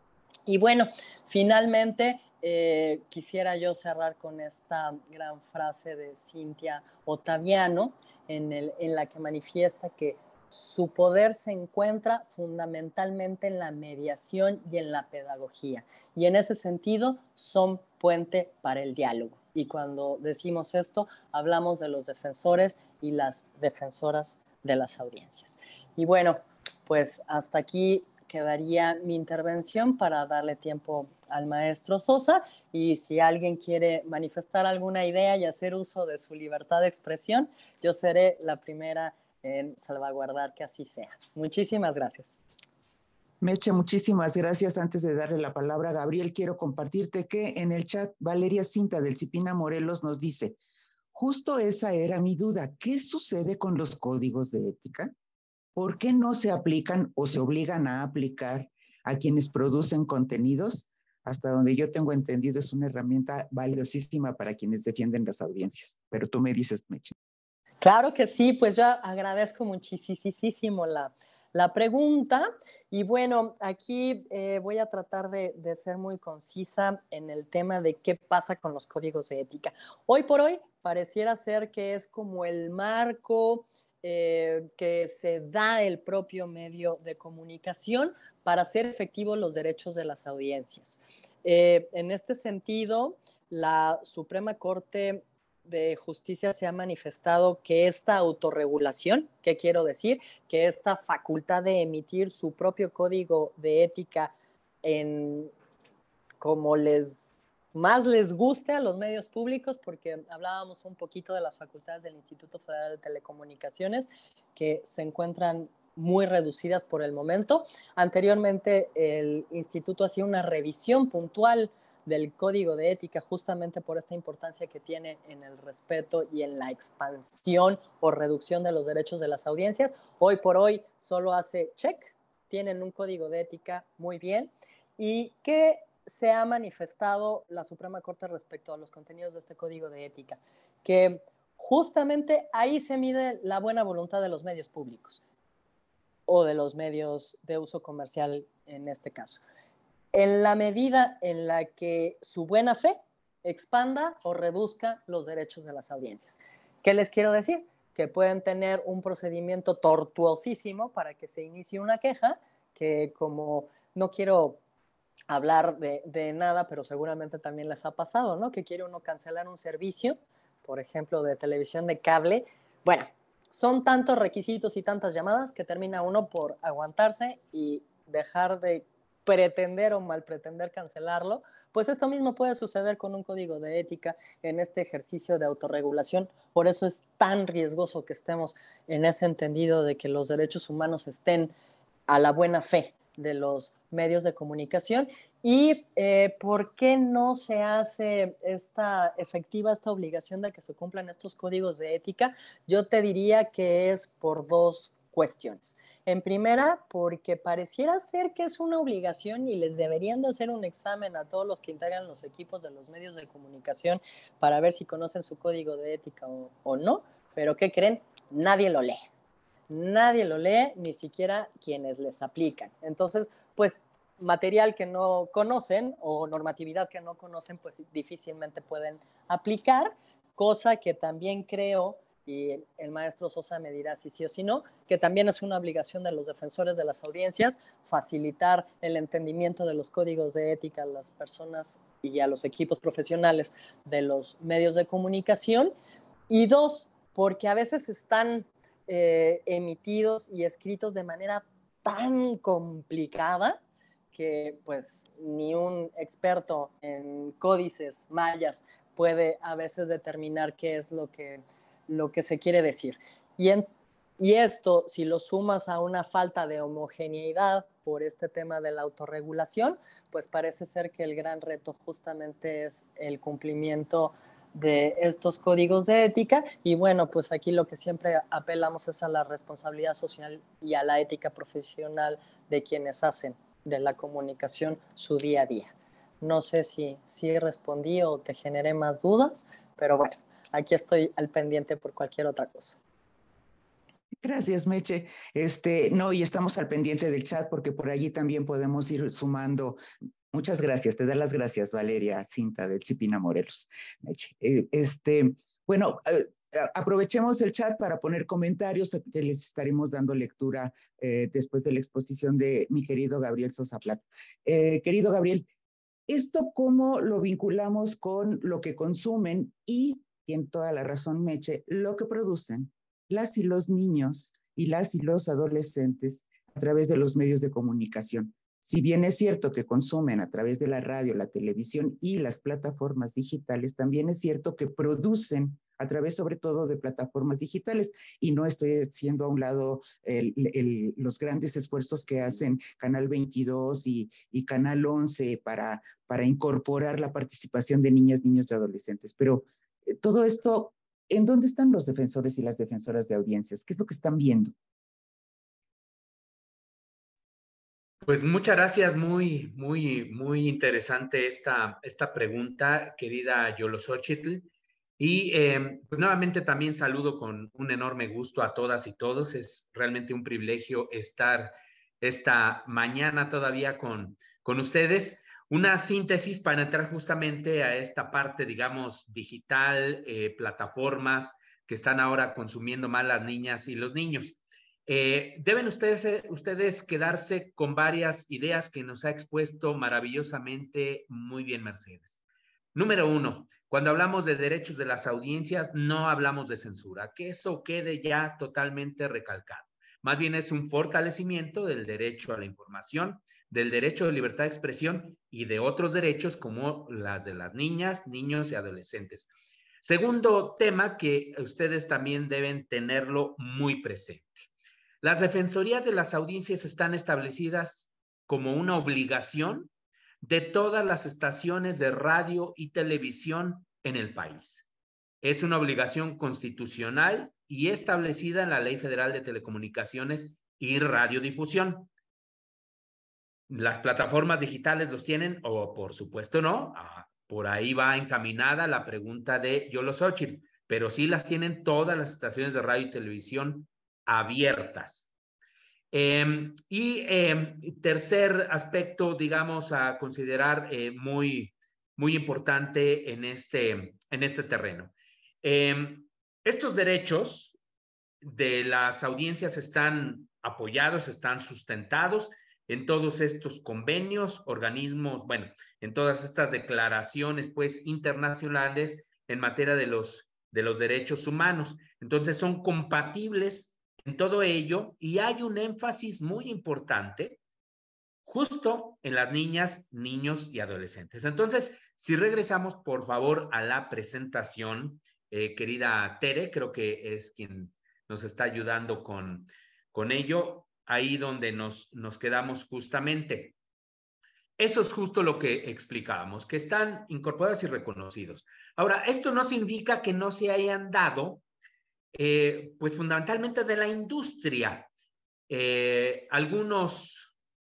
Y bueno, finalmente quisiera yo cerrar con esta gran frase de Cynthia Ottaviano, en la que manifiesta que su poder se encuentra fundamentalmente en la mediación y en la pedagogía. Y en ese sentido son puente para el diálogo. Y cuando decimos esto, hablamos de los defensores y las defensoras de las audiencias. Y bueno, pues hasta aquí quedaría mi intervención para darle tiempo al maestro Sosa, y si alguien quiere manifestar alguna idea y hacer uso de su libertad de expresión, yo seré la primera en salvaguardar que así sea. Muchísimas gracias. Meche, muchísimas gracias. Antes de darle la palabra a Gabriel, quiero compartirte que en el chat Valeria Cinta del Cipina Morelos nos dice, justo esa era mi duda, ¿qué sucede con los códigos de ética? ¿Por qué no se aplican o se obligan a aplicar a quienes producen contenidos? Hasta donde yo tengo entendido es una herramienta valiosísima para quienes defienden las audiencias. Pero tú me dices, Meche. Claro que sí, pues yo agradezco muchísimo la pregunta. Y bueno, aquí voy a tratar de ser muy concisa en el tema de qué pasa con los códigos de ética. Hoy por hoy pareciera ser que es como el marco que se da el propio medio de comunicación para hacer efectivos los derechos de las audiencias. En este sentido, la Suprema Corte de Justicia se ha manifestado que esta autorregulación, ¿qué quiero decir? Que esta facultad de emitir su propio código de ética en como más les guste a los medios públicos, porque hablábamos un poquito de las facultades del Instituto Federal de Telecomunicaciones, que se encuentran muy reducidas por el momento. Anteriormente, el instituto hacía una revisión puntual del código de ética justamente por esta importancia que tiene en el respeto y en la expansión o reducción de los derechos de las audiencias. Hoy por hoy solo hace check, tienen un código de ética muy bien. ¿Y qué se ha manifestado la Suprema Corte respecto a los contenidos de este código de ética? Que justamente ahí se mide la buena voluntad de los medios públicos o de los medios de uso comercial en este caso. En la medida en la que su buena fe expanda o reduzca los derechos de las audiencias. ¿Qué les quiero decir? que pueden tener un procedimiento tortuosísimo para que se inicie una queja, que como no quiero hablar de nada, pero seguramente también les ha pasado, ¿no? Que quiere uno cancelar un servicio, por ejemplo, de televisión de cable. Bueno, son tantos requisitos y tantas llamadas que termina uno por aguantarse y dejar de pretender o mal pretender cancelarlo. Pues esto mismo puede suceder con un código de ética en este ejercicio de autorregulación. Por eso es tan riesgoso que estemos en ese entendido de que los derechos humanos estén a la buena fe de los medios de comunicación. ¿Y por qué no se hace efectiva esta obligación de que se cumplan estos códigos de ética? Yo te diría que es por dos cuestiones. En primera, porque pareciera ser que es una obligación y les deberían de hacer un examen a todos los que integran los equipos de los medios de comunicación para ver si conocen su código de ética o no, pero ¿qué creen? Nadie lo lee. Nadie lo lee, ni siquiera quienes les aplican. Entonces, pues material que no conocen o normatividad que no conocen, pues difícilmente pueden aplicar, cosa que también creo, y el maestro Sosa me dirá si sí o si no, que también es una obligación de los defensores de las audiencias facilitar el entendimiento de los códigos de ética a las personas y a los equipos profesionales de los medios de comunicación. Y dos, porque a veces están emitidos y escritos de manera tan complicada que pues ni un experto en códices mayas puede a veces determinar qué es lo que se quiere decir. Y esto, si lo sumas a una falta de homogeneidad por este tema de la autorregulación, pues parece ser que el gran reto justamente es el cumplimiento de estos códigos de ética. Y bueno, pues aquí lo que siempre apelamos es a la responsabilidad social y a la ética profesional de quienes hacen de la comunicación su día a día. No sé si respondí o te generé más dudas, pero bueno, aquí estoy al pendiente por cualquier otra cosa. Gracias, Meche. No, y estamos al pendiente del chat porque por allí también podemos ir sumando. Muchas gracias, te da las gracias, Valeria Cinta del Cipina Morelos. Meche. Bueno, aprovechemos el chat para poner comentarios que les estaremos dando lectura después de la exposición de mi querido Gabriel Sosa Plata. Querido Gabriel, ¿esto cómo lo vinculamos con lo que consumen y, tiene toda la razón Meche, lo que producen las y los niños y las y los adolescentes a través de los medios de comunicación? Si bien es cierto que consumen a través de la radio, la televisión y las plataformas digitales, también es cierto que producen a través sobre todo de plataformas digitales, y no estoy haciendo a un lado los grandes esfuerzos que hacen Canal 22 y Canal 11 para incorporar la participación de niñas, niños y adolescentes. Pero todo esto, ¿en dónde están los defensores y las defensoras de audiencias? ¿Qué es lo que están viendo? Pues muchas gracias, muy, muy, muy interesante esta pregunta, querida Yolosóchitl. Y pues nuevamente también saludo con un enorme gusto a todas y todos. Es realmente un privilegio estar esta mañana todavía con ustedes. Una síntesis para entrar justamente a esta parte, digamos, digital, plataformas que están ahora consumiendo más las niñas y los niños. Deben ustedes quedarse con varias ideas que nos ha expuesto maravillosamente muy bien Mercedes. Número uno, cuando hablamos de derechos de las audiencias, no hablamos de censura, que eso quede ya totalmente recalcado. Más bien es un fortalecimiento del derecho a la información, del derecho de libertad de expresión y de otros derechos como las de las niñas, niños y adolescentes. Segundo tema que ustedes también deben tenerlo muy presente. Las defensorías de las audiencias están establecidas como una obligación de todas las estaciones de radio y televisión en el país. Es una obligación constitucional y establecida en la Ley Federal de Telecomunicaciones y Radiodifusión. Las plataformas digitales los tienen o por supuesto no. Por ahí va encaminada la pregunta de Yolosóchitl, pero sí las tienen todas las estaciones de radio y televisión abiertas. Tercer aspecto, digamos, a considerar muy, muy importante en este terreno. Estos derechos de las audiencias están apoyados, están sustentados en todos estos convenios, organismos, bueno, en todas estas declaraciones, pues, internacionales en materia de los derechos humanos. Entonces, son compatibles en todo ello y hay un énfasis muy importante justo en las niñas, niños y adolescentes. Entonces, si regresamos, por favor, a la presentación, querida Tere, creo que es quien nos está ayudando con ello, ahí donde nos quedamos justamente. Eso es justo lo que explicábamos, que están incorporados y reconocidos. Ahora, esto no significa que no se hayan dado, pues fundamentalmente de la industria, algunos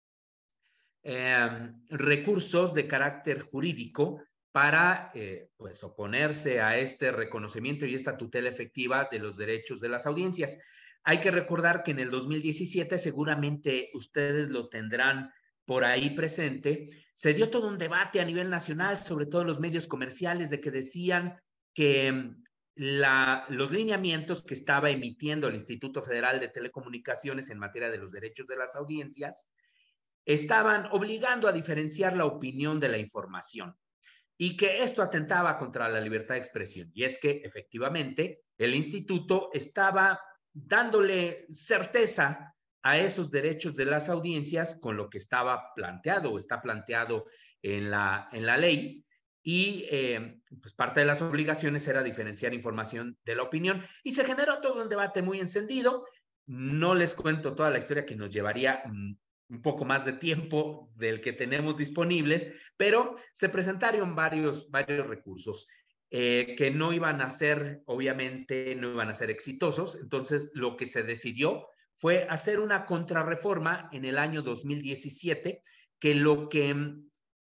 recursos de carácter jurídico para pues oponerse a este reconocimiento y esta tutela efectiva de los derechos de las audiencias. Hay que recordar que en el 2017, seguramente ustedes lo tendrán por ahí presente, se dio todo un debate a nivel nacional, sobre todo en los medios comerciales, de que decían que los lineamientos que estaba emitiendo el Instituto Federal de Telecomunicaciones en materia de los derechos de las audiencias estaban obligando a diferenciar la opinión de la información y que esto atentaba contra la libertad de expresión. Y es que efectivamente el instituto estaba dándole certeza a esos derechos de las audiencias con lo que estaba planteado o está planteado en la ley. Y pues parte de las obligaciones era diferenciar información de la opinión y se generó todo un debate muy encendido. No les cuento toda la historia que nos llevaría un poco más de tiempo del que tenemos disponibles, pero se presentaron varios recursos que no iban a ser, obviamente, no iban a ser exitosos. Entonces, lo que se decidió fue hacer una contrarreforma en el año 2017, que lo que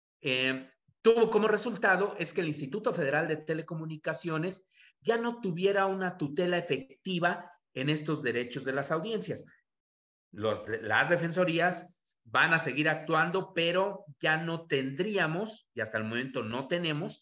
tuvo como resultado es que el Instituto Federal de Telecomunicaciones ya no tuviera una tutela efectiva en estos derechos de las audiencias. Las defensorías van a seguir actuando, pero ya no tendríamos, y hasta el momento no tenemos,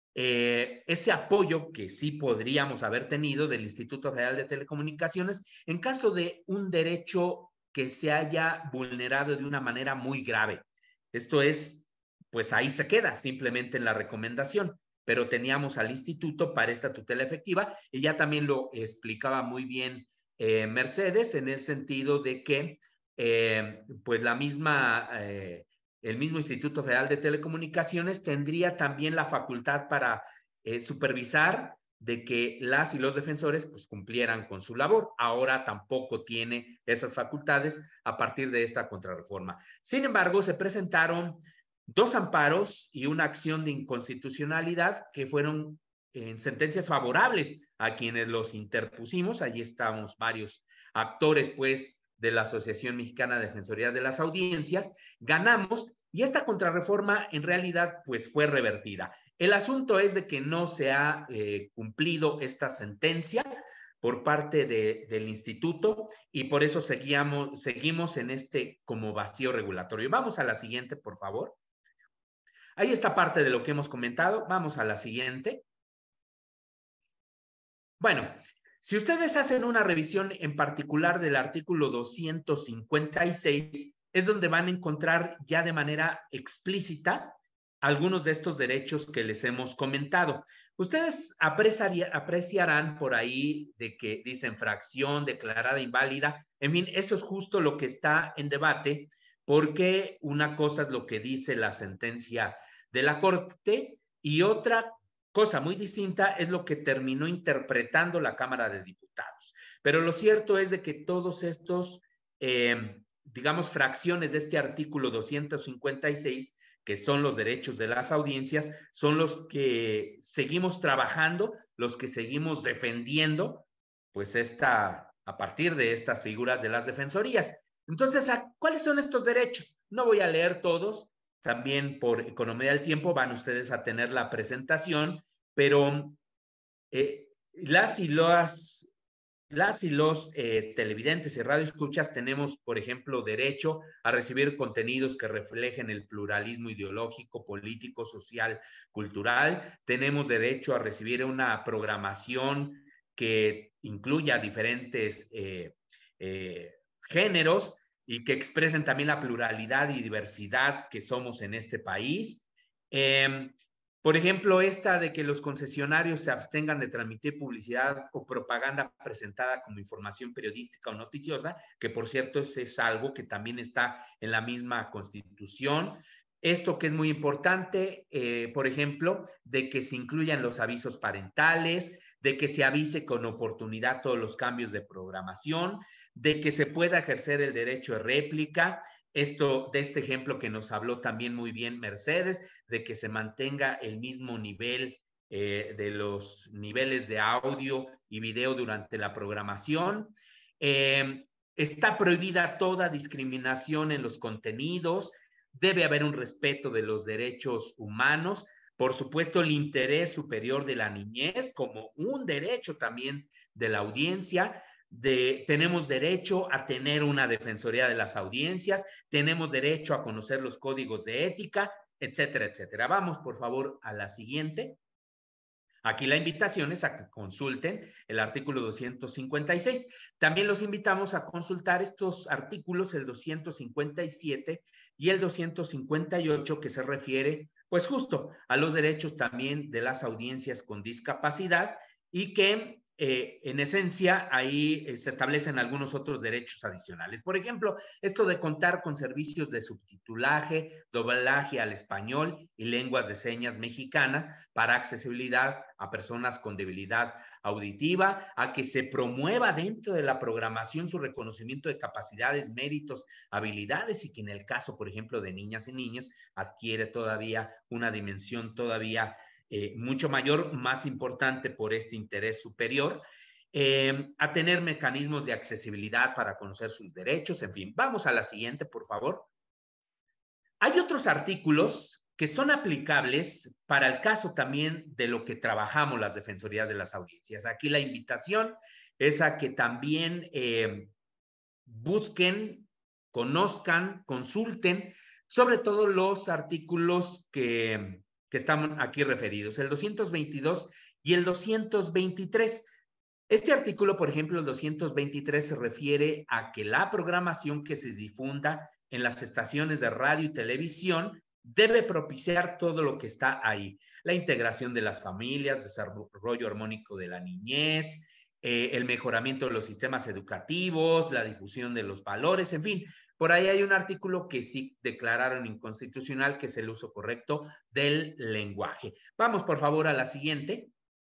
ese apoyo que sí podríamos haber tenido del Instituto Federal de Telecomunicaciones en caso de un derecho que se haya vulnerado de una manera muy grave. Esto es, pues ahí se queda simplemente en la recomendación, pero teníamos al instituto para esta tutela efectiva y ya también lo explicaba muy bien Mercedes, en el sentido de que pues el mismo Instituto Federal de Telecomunicaciones tendría también la facultad para supervisar de que las y los defensores pues cumplieran con su labor. Ahora tampoco tiene esas facultades a partir de esta contrarreforma. Sin embargo, se presentaron 2 amparos y una acción de inconstitucionalidad que fueron en sentencias favorables a quienes los interpusimos. Allí estamos varios actores, pues, de la Asociación Mexicana de Defensorías de las Audiencias. Ganamos y esta contrarreforma en realidad pues fue revertida. El asunto es de que no se ha cumplido esta sentencia por parte del instituto y por eso seguimos en este como vacío regulatorio. Vamos a la siguiente, por favor. Ahí está parte de lo que hemos comentado. Vamos a la siguiente. Bueno, si ustedes hacen una revisión en particular del artículo 256, es donde van a encontrar ya de manera explícita algunos de estos derechos que les hemos comentado. Ustedes apreciarán por ahí de que dicen fracción, declarada inválida. En fin, eso es justo lo que está en debate, porque una cosa es lo que dice la sentencia de la Corte y otra cosa muy distinta es lo que terminó interpretando la Cámara de Diputados. Pero lo cierto es de que todos estos, digamos, fracciones de este artículo 256, que son los derechos de las audiencias, son los que seguimos trabajando, los que seguimos defendiendo, pues a partir de estas figuras de las defensorías. Entonces, ¿cuáles son estos derechos? No voy a leer todos, también por economía del tiempo van ustedes a tener la presentación, pero las y los televidentes y radioescuchas tenemos, por ejemplo, derecho a recibir contenidos que reflejen el pluralismo ideológico, político, social, cultural. Tenemos derecho a recibir una programación que incluya diferentes géneros y que expresen también la pluralidad y diversidad que somos en este país. Por ejemplo, esta de que los concesionarios se abstengan de transmitir publicidad o propaganda presentada como información periodística o noticiosa, que por cierto es algo que también está en la misma Constitución. Esto que es muy importante, por ejemplo, de que se incluyan los avisos parentales, de que se avise con oportunidad todos los cambios de programación, de que se pueda ejercer el derecho de réplica. Esto de este ejemplo que nos habló también muy bien Mercedes, de que se mantenga el mismo nivel de los niveles de audio y video durante la programación. Está prohibida toda discriminación en los contenidos. Debe haber un respeto de los derechos humanos. Por supuesto, el interés superior de la niñez como un derecho también de la audiencia. Tenemos derecho a tener una defensoría de las audiencias, tenemos derecho a conocer los códigos de ética, etcétera, etcétera. Vamos, por favor, a la siguiente. Aquí la invitación es a que consulten el artículo 256. También los invitamos a consultar estos artículos, el 257 y el 258, que se refiere, pues justo a los derechos también de las audiencias con discapacidad y que en esencia, ahí se establecen algunos otros derechos adicionales. Por ejemplo, esto de contar con servicios de subtitulaje, doblaje al español y lenguas de señas mexicana para accesibilidad a personas con debilidad auditiva, a que se promueva dentro de la programación su reconocimiento de capacidades, méritos, habilidades y que en el caso, por ejemplo, de niñas y niños, adquiere todavía una dimensión todavía mucho mayor, más importante por este interés superior, a tener mecanismos de accesibilidad para conocer sus derechos, en fin. Vamos a la siguiente, por favor. Hay otros artículos que son aplicables para el caso también de lo que trabajamos las defensorías de las audiencias. Aquí la invitación es a que también busquen, conozcan, consulten, sobre todo los artículos que están aquí referidos, el 222 y el 223. Este artículo, por ejemplo, el 223 se refiere a que la programación que se difunda en las estaciones de radio y televisión debe propiciar todo lo que está ahí. La integración de las familias, desarrollo armónico de la niñez, el mejoramiento de los sistemas educativos, la difusión de los valores, en fin. Por ahí hay un artículo que sí declararon inconstitucional, que es el uso correcto del lenguaje. Vamos, por favor, a la siguiente.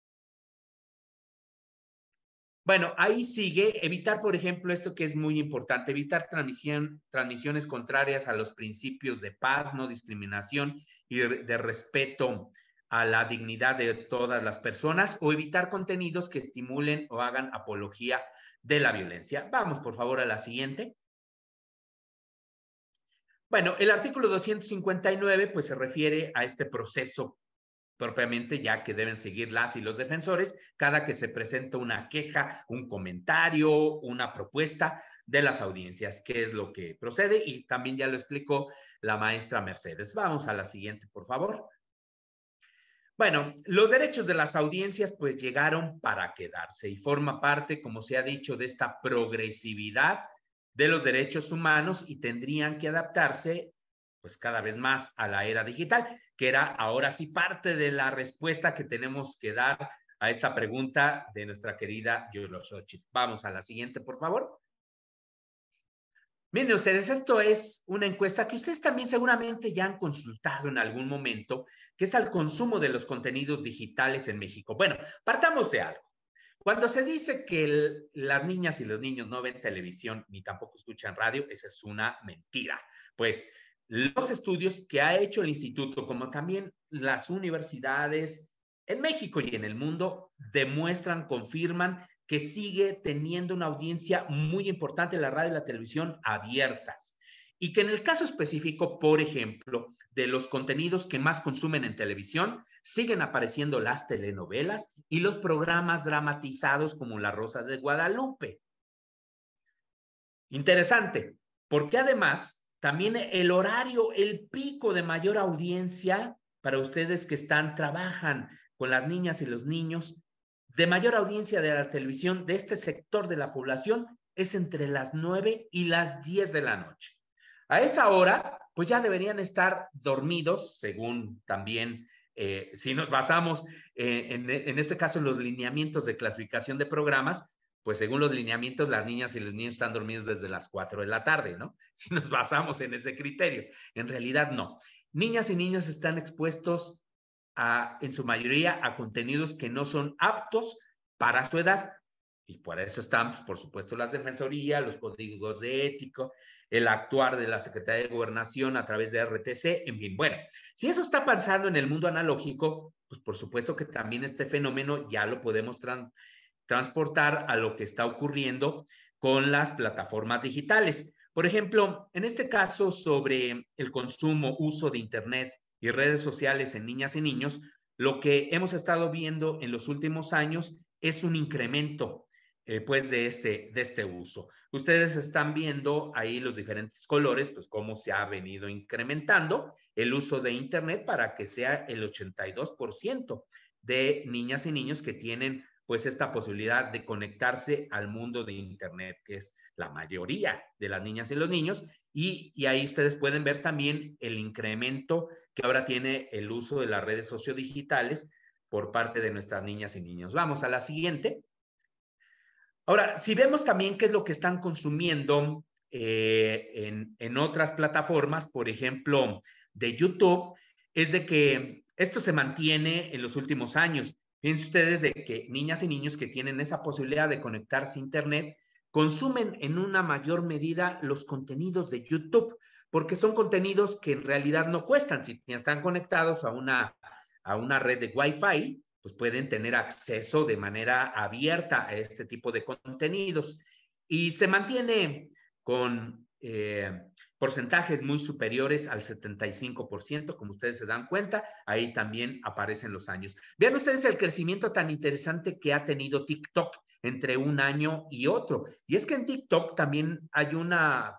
Bueno, ahí sigue, evitar, por ejemplo, esto que es muy importante, evitar transmisiones contrarias a los principios de paz, no discriminación y de respeto a la dignidad de todas las personas, o evitar contenidos que estimulen o hagan apología de la violencia. Vamos, por favor, a la siguiente. Bueno, el artículo 259 pues se refiere a este proceso propiamente ya que deben seguir las y los defensores cada que se presenta una queja, un comentario, una propuesta de las audiencias, qué es lo que procede y también ya lo explicó la maestra Mercedes. Vamos a la siguiente, por favor. Bueno, los derechos de las audiencias pues llegaron para quedarse y forma parte, como se ha dicho, de esta progresividad de los derechos humanos y tendrían que adaptarse pues cada vez más a la era digital, que era ahora sí parte de la respuesta que tenemos que dar a esta pregunta de nuestra querida Yola Xochitl. Vamos a la siguiente, por favor. Miren ustedes, esto es una encuesta que ustedes también seguramente ya han consultado en algún momento, que es al consumo de los contenidos digitales en México. Bueno, partamos de algo. Cuando se dice que las niñas y los niños no ven televisión ni tampoco escuchan radio, esa es una mentira. Pues los estudios que ha hecho el instituto, como también las universidades en México y en el mundo, demuestran, confirman que sigue teniendo una audiencia muy importante la radio y la televisión abiertas. Y que en el caso específico, por ejemplo, de los contenidos que más consumen en televisión, siguen apareciendo las telenovelas y los programas dramatizados como La Rosa de Guadalupe. Interesante, porque además también el horario, el pico de mayor audiencia para ustedes que trabajan con las niñas y los niños, de mayor audiencia de la televisión de este sector de la población es entre las 9 y las 10 de la noche. A esa hora, pues ya deberían estar dormidos, según también, si nos basamos en este caso en los lineamientos de clasificación de programas, pues según los lineamientos, las niñas y los niños están dormidos desde las 4 de la tarde, ¿no? Si nos basamos en ese criterio. En realidad, no. Niñas y niños están expuestos en su mayoría a contenidos que no son aptos para su edad. Y por eso están, pues, por supuesto, las defensorías, los códigos de ética, el actuar de la Secretaría de Gobernación a través de RTC, en fin. Bueno, si eso está pasando en el mundo analógico, pues por supuesto que también este fenómeno ya lo podemos transportar a lo que está ocurriendo con las plataformas digitales. Por ejemplo, en este caso sobre el consumo, uso de Internet y redes sociales en niñas y niños, lo que hemos estado viendo en los últimos años es un incremento pues de este uso. Ustedes están viendo ahí los diferentes colores, pues cómo se ha venido incrementando el uso de Internet para que sea el 82% de niñas y niños que tienen pues esta posibilidad de conectarse al mundo de Internet, que es la mayoría de las niñas y los niños, y ahí ustedes pueden ver también el incremento que ahora tiene el uso de las redes sociodigitales por parte de nuestras niñas y niños. Vamos a la siguiente. Ahora, si vemos también qué es lo que están consumiendo en otras plataformas, por ejemplo, de YouTube, es de que esto se mantiene en los últimos años. Fíjense ustedes de que niñas y niños que tienen esa posibilidad de conectarse a Internet consumen en una mayor medida los contenidos de YouTube, porque son contenidos que en realidad no cuestan. Si están conectados a una red de Wi-Fi, pues pueden tener acceso de manera abierta a este tipo de contenidos. Y se mantiene con porcentajes muy superiores al 75%, como ustedes se dan cuenta, ahí también aparecen los años. Vean ustedes el crecimiento tan interesante que ha tenido TikTok entre un año y otro. Y es que en TikTok también hay una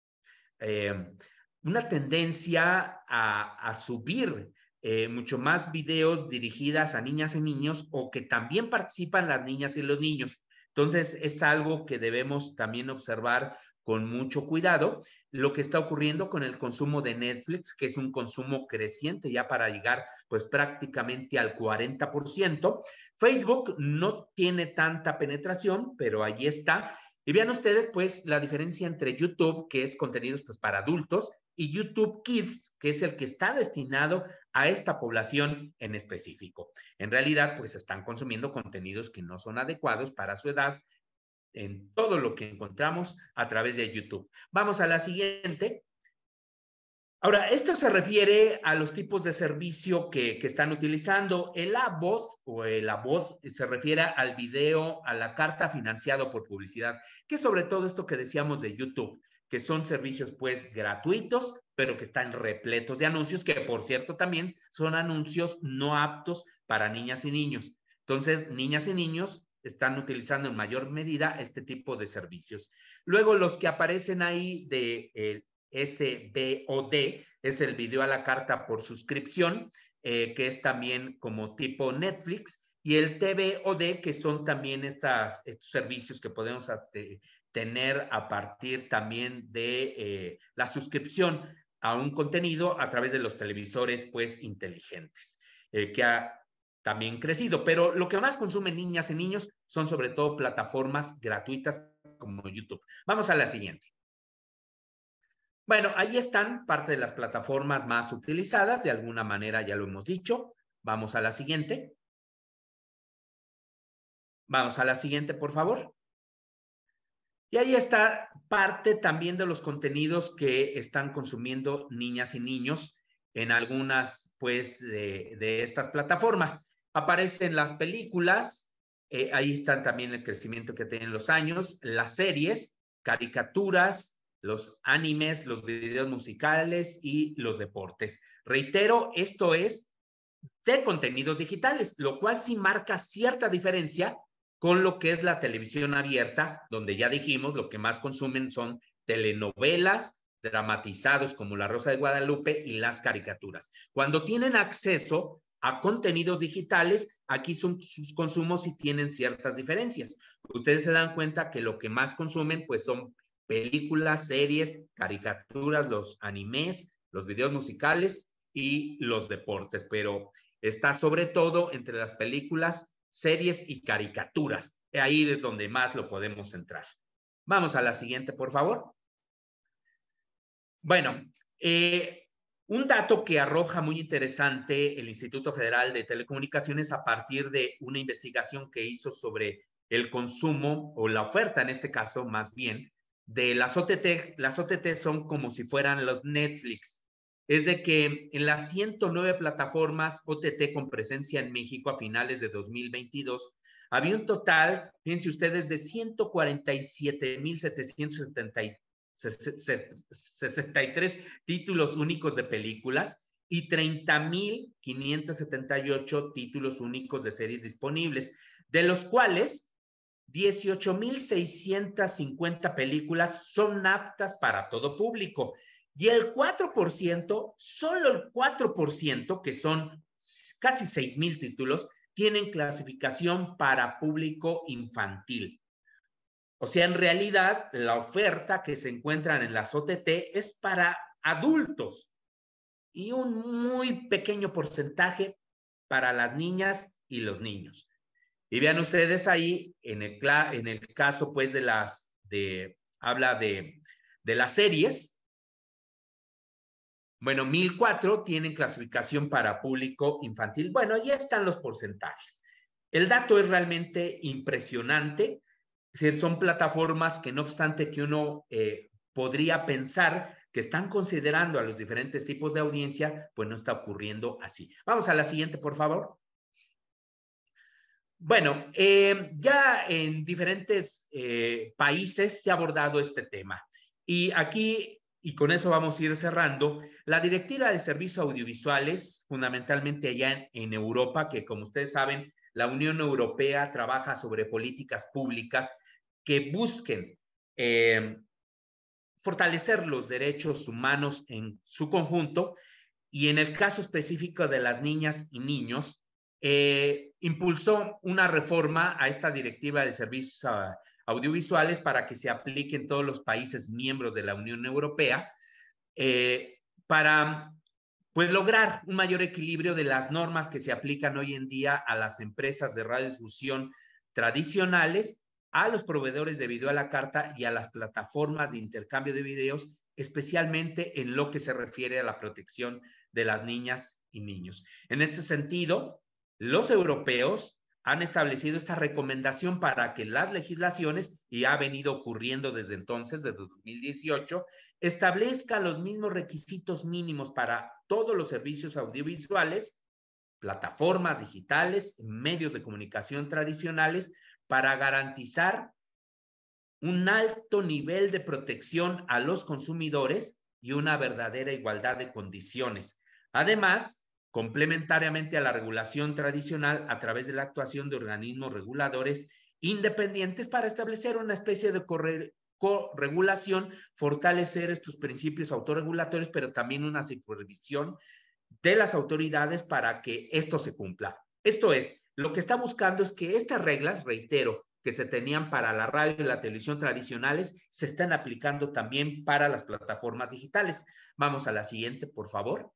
tendencia a subir mucho más videos dirigidas a niñas y niños o que también participan las niñas y los niños. Entonces, es algo que debemos también observar con mucho cuidado. Lo que está ocurriendo con el consumo de Netflix, que es un consumo creciente ya para llegar pues prácticamente al 40%. Facebook no tiene tanta penetración, pero ahí está. Y vean ustedes pues la diferencia entre YouTube, que es contenidos pues para adultos, y YouTube Kids, que es el que está destinado a esta población en específico. En realidad, pues están consumiendo contenidos que no son adecuados para su edad en todo lo que encontramos a través de YouTube. Vamos a la siguiente. Ahora, esto se refiere a los tipos de servicio que están utilizando. El AVOD o el AVOD se refiere al video, a la carta financiado por publicidad, que es sobre todo esto que decíamos de YouTube, que son servicios pues gratuitos, pero que están repletos de anuncios, que por cierto también son anuncios no aptos para niñas y niños. Entonces, niñas y niños están utilizando en mayor medida este tipo de servicios. Luego, los que aparecen ahí de SVOD es el video a la carta por suscripción, que es también como tipo Netflix, y el TVOD, que son también estos servicios que podemos tener a partir también de la suscripción a un contenido a través de los televisores pues inteligentes, que ha también crecido. Pero lo que más consumen niñas y niños son sobre todo plataformas gratuitas como YouTube. Vamos a la siguiente. Bueno, ahí están parte de las plataformas más utilizadas, de alguna manera ya lo hemos dicho. Vamos a la siguiente. Vamos a la siguiente, por favor. Y ahí está parte también de los contenidos que están consumiendo niñas y niños en algunas, pues, de estas plataformas. Aparecen las películas, ahí están también el crecimiento que tienen los años, las series, caricaturas, los animes, los videos musicales y los deportes. Reitero, esto es de contenidos digitales, lo cual sí marca cierta diferencia con lo que es la televisión abierta, donde ya dijimos lo que más consumen son telenovelas, dramatizados como La Rosa de Guadalupe y las caricaturas. Cuando tienen acceso a contenidos digitales, aquí sus consumos sí tienen ciertas diferencias. Ustedes se dan cuenta que lo que más consumen pues son películas, series, caricaturas, los animes, los videos musicales y los deportes, pero está sobre todo entre las películas, series y caricaturas. Ahí es donde más lo podemos centrar. Vamos a la siguiente, por favor. Bueno, un dato que arroja muy interesante el Instituto Federal de Telecomunicaciones a partir de una investigación que hizo sobre el consumo o la oferta, en este caso, más bien, de las OTT. Las OTT son como si fueran los Netflix. Es de que en las 109 plataformas OTT con presencia en México a finales de 2022, había un total, fíjense ustedes, de 147,763 títulos únicos de películas y 30,578 títulos únicos de series disponibles, de los cuales 18,650 películas son aptas para todo público. Y el 4%, solo el 4%, que son casi 6,000 títulos, tienen clasificación para público infantil. O sea, en realidad, la oferta que se encuentran en las OTT es para adultos y un muy pequeño porcentaje para las niñas y los niños. Y vean ustedes ahí, en el caso, pues, habla de las series. Bueno, 1,004 tienen clasificación para público infantil. Bueno, ya están los porcentajes. El dato es realmente impresionante. Es decir, son plataformas que no obstante que uno podría pensar que están considerando a los diferentes tipos de audiencia, pues no está ocurriendo así. Vamos a la siguiente, por favor. Bueno, ya en diferentes países se ha abordado este tema. Y aquí, y con eso vamos a ir cerrando, la Directiva de Servicios Audiovisuales, fundamentalmente allá en Europa, que como ustedes saben, la Unión Europea trabaja sobre políticas públicas que busquen fortalecer los derechos humanos en su conjunto y en el caso específico de las niñas y niños, impulsó una reforma a esta directiva de servicios audiovisuales para que se aplique en todos los países miembros de la Unión Europea para pues lograr un mayor equilibrio de las normas que se aplican hoy en día a las empresas de radiodifusión tradicionales, a los proveedores de video a la carta y a las plataformas de intercambio de videos, especialmente en lo que se refiere a la protección de las niñas y niños. En este sentido, los europeos han establecido esta recomendación para que las legislaciones, y ha venido ocurriendo desde entonces, desde 2018, establezcan los mismos requisitos mínimos para todos los servicios audiovisuales, plataformas digitales, medios de comunicación tradicionales, para garantizar un alto nivel de protección a los consumidores y una verdadera igualdad de condiciones. Además, complementariamente a la regulación tradicional a través de la actuación de organismos reguladores independientes para establecer una especie de corregulación, fortalecer estos principios autorregulatorios, pero también una supervisión de las autoridades para que esto se cumpla. Esto es, lo que está buscando es que estas reglas, reitero, que se tenían para la radio y la televisión tradicionales, se están aplicando también para las plataformas digitales. Vamos a la siguiente, por favor.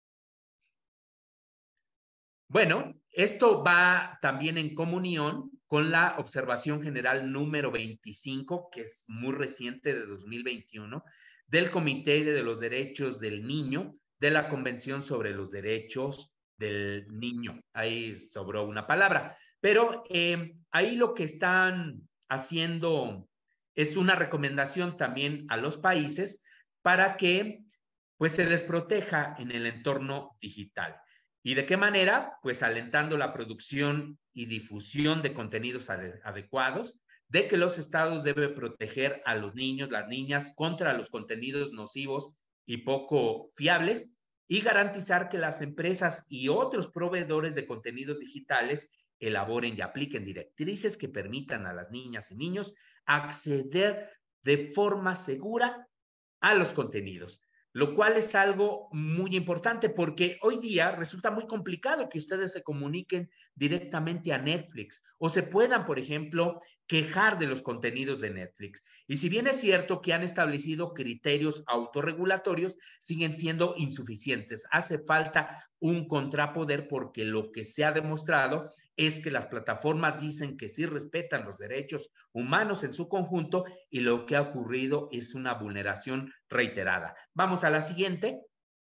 Bueno, esto va también en comunión con la observación general número 25, que es muy reciente, de 2021, del Comité de los Derechos del Niño, de la Convención sobre los Derechos del Niño. Ahí sobró una palabra. Pero ahí lo que están haciendo es una recomendación también a los países para que pues se les proteja en el entorno digital. ¿Y de qué manera? Pues alentando la producción y difusión de contenidos adecuados, de que los estados deben proteger a los niños, las niñas contra los contenidos nocivos y poco fiables y garantizar que las empresas y otros proveedores de contenidos digitales elaboren y apliquen directrices que permitan a las niñas y niños acceder de forma segura a los contenidos. lo cual es algo muy importante porque hoy día resulta muy complicado que ustedes se comuniquen directamente a Netflix o se puedan, por ejemplo, quejar de los contenidos de Netflix. Y si bien es cierto que han establecido criterios autorregulatorios, siguen siendo insuficientes. Hace falta un contrapoder porque lo que se ha demostrado es que las plataformas dicen que sí respetan los derechos humanos en su conjunto y lo que ha ocurrido es una vulneración reiterada. Vamos a la siguiente.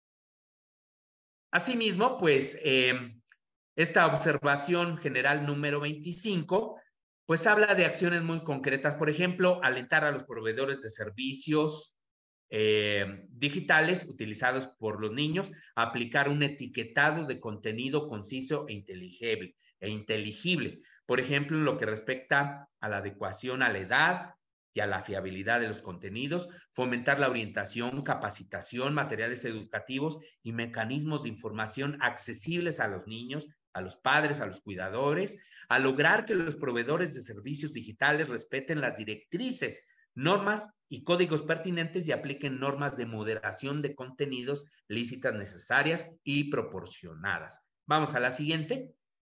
Asimismo, pues esta observación general número 25, pues habla de acciones muy concretas. Por ejemplo, alentar a los proveedores de servicios digitales utilizados por los niños a aplicar un etiquetado de contenido conciso e inteligible. Por ejemplo, en lo que respecta a la adecuación a la edad y a la fiabilidad de los contenidos, fomentar la orientación, capacitación, materiales educativos y mecanismos de información accesibles a los niños, a los padres, a los cuidadores, a lograr que los proveedores de servicios digitales respeten las directrices, normas y códigos pertinentes y apliquen normas de moderación de contenidos lícitas, necesarias y proporcionadas. Vamos a la siguiente.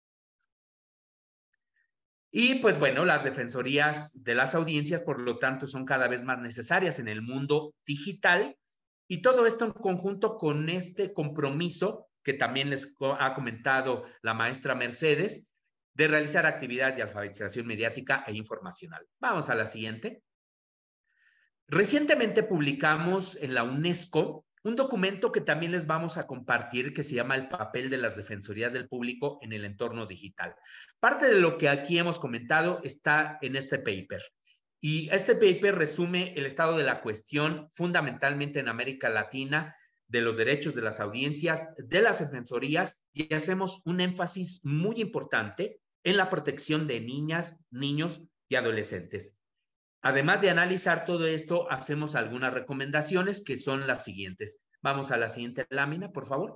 Y pues bueno, las defensorías de las audiencias, por lo tanto, son cada vez más necesarias en el mundo digital y todo esto en conjunto con este compromiso que también les ha comentado la maestra Mercedes, de realizar actividades de alfabetización mediática e informacional. Vamos a la siguiente. Recientemente publicamos en la UNESCO un documento que también les vamos a compartir que se llama El papel de las defensorías del público en el entorno digital. Parte de lo que aquí hemos comentado está en este paper. Y este paper resume el estado de la cuestión fundamentalmente en América Latina, de los derechos de las audiencias, de las defensorías, y hacemos un énfasis muy importante en la protección de niñas, niños y adolescentes. Además de analizar todo esto, hacemos algunas recomendaciones que son las siguientes. Vamos a la siguiente lámina, por favor.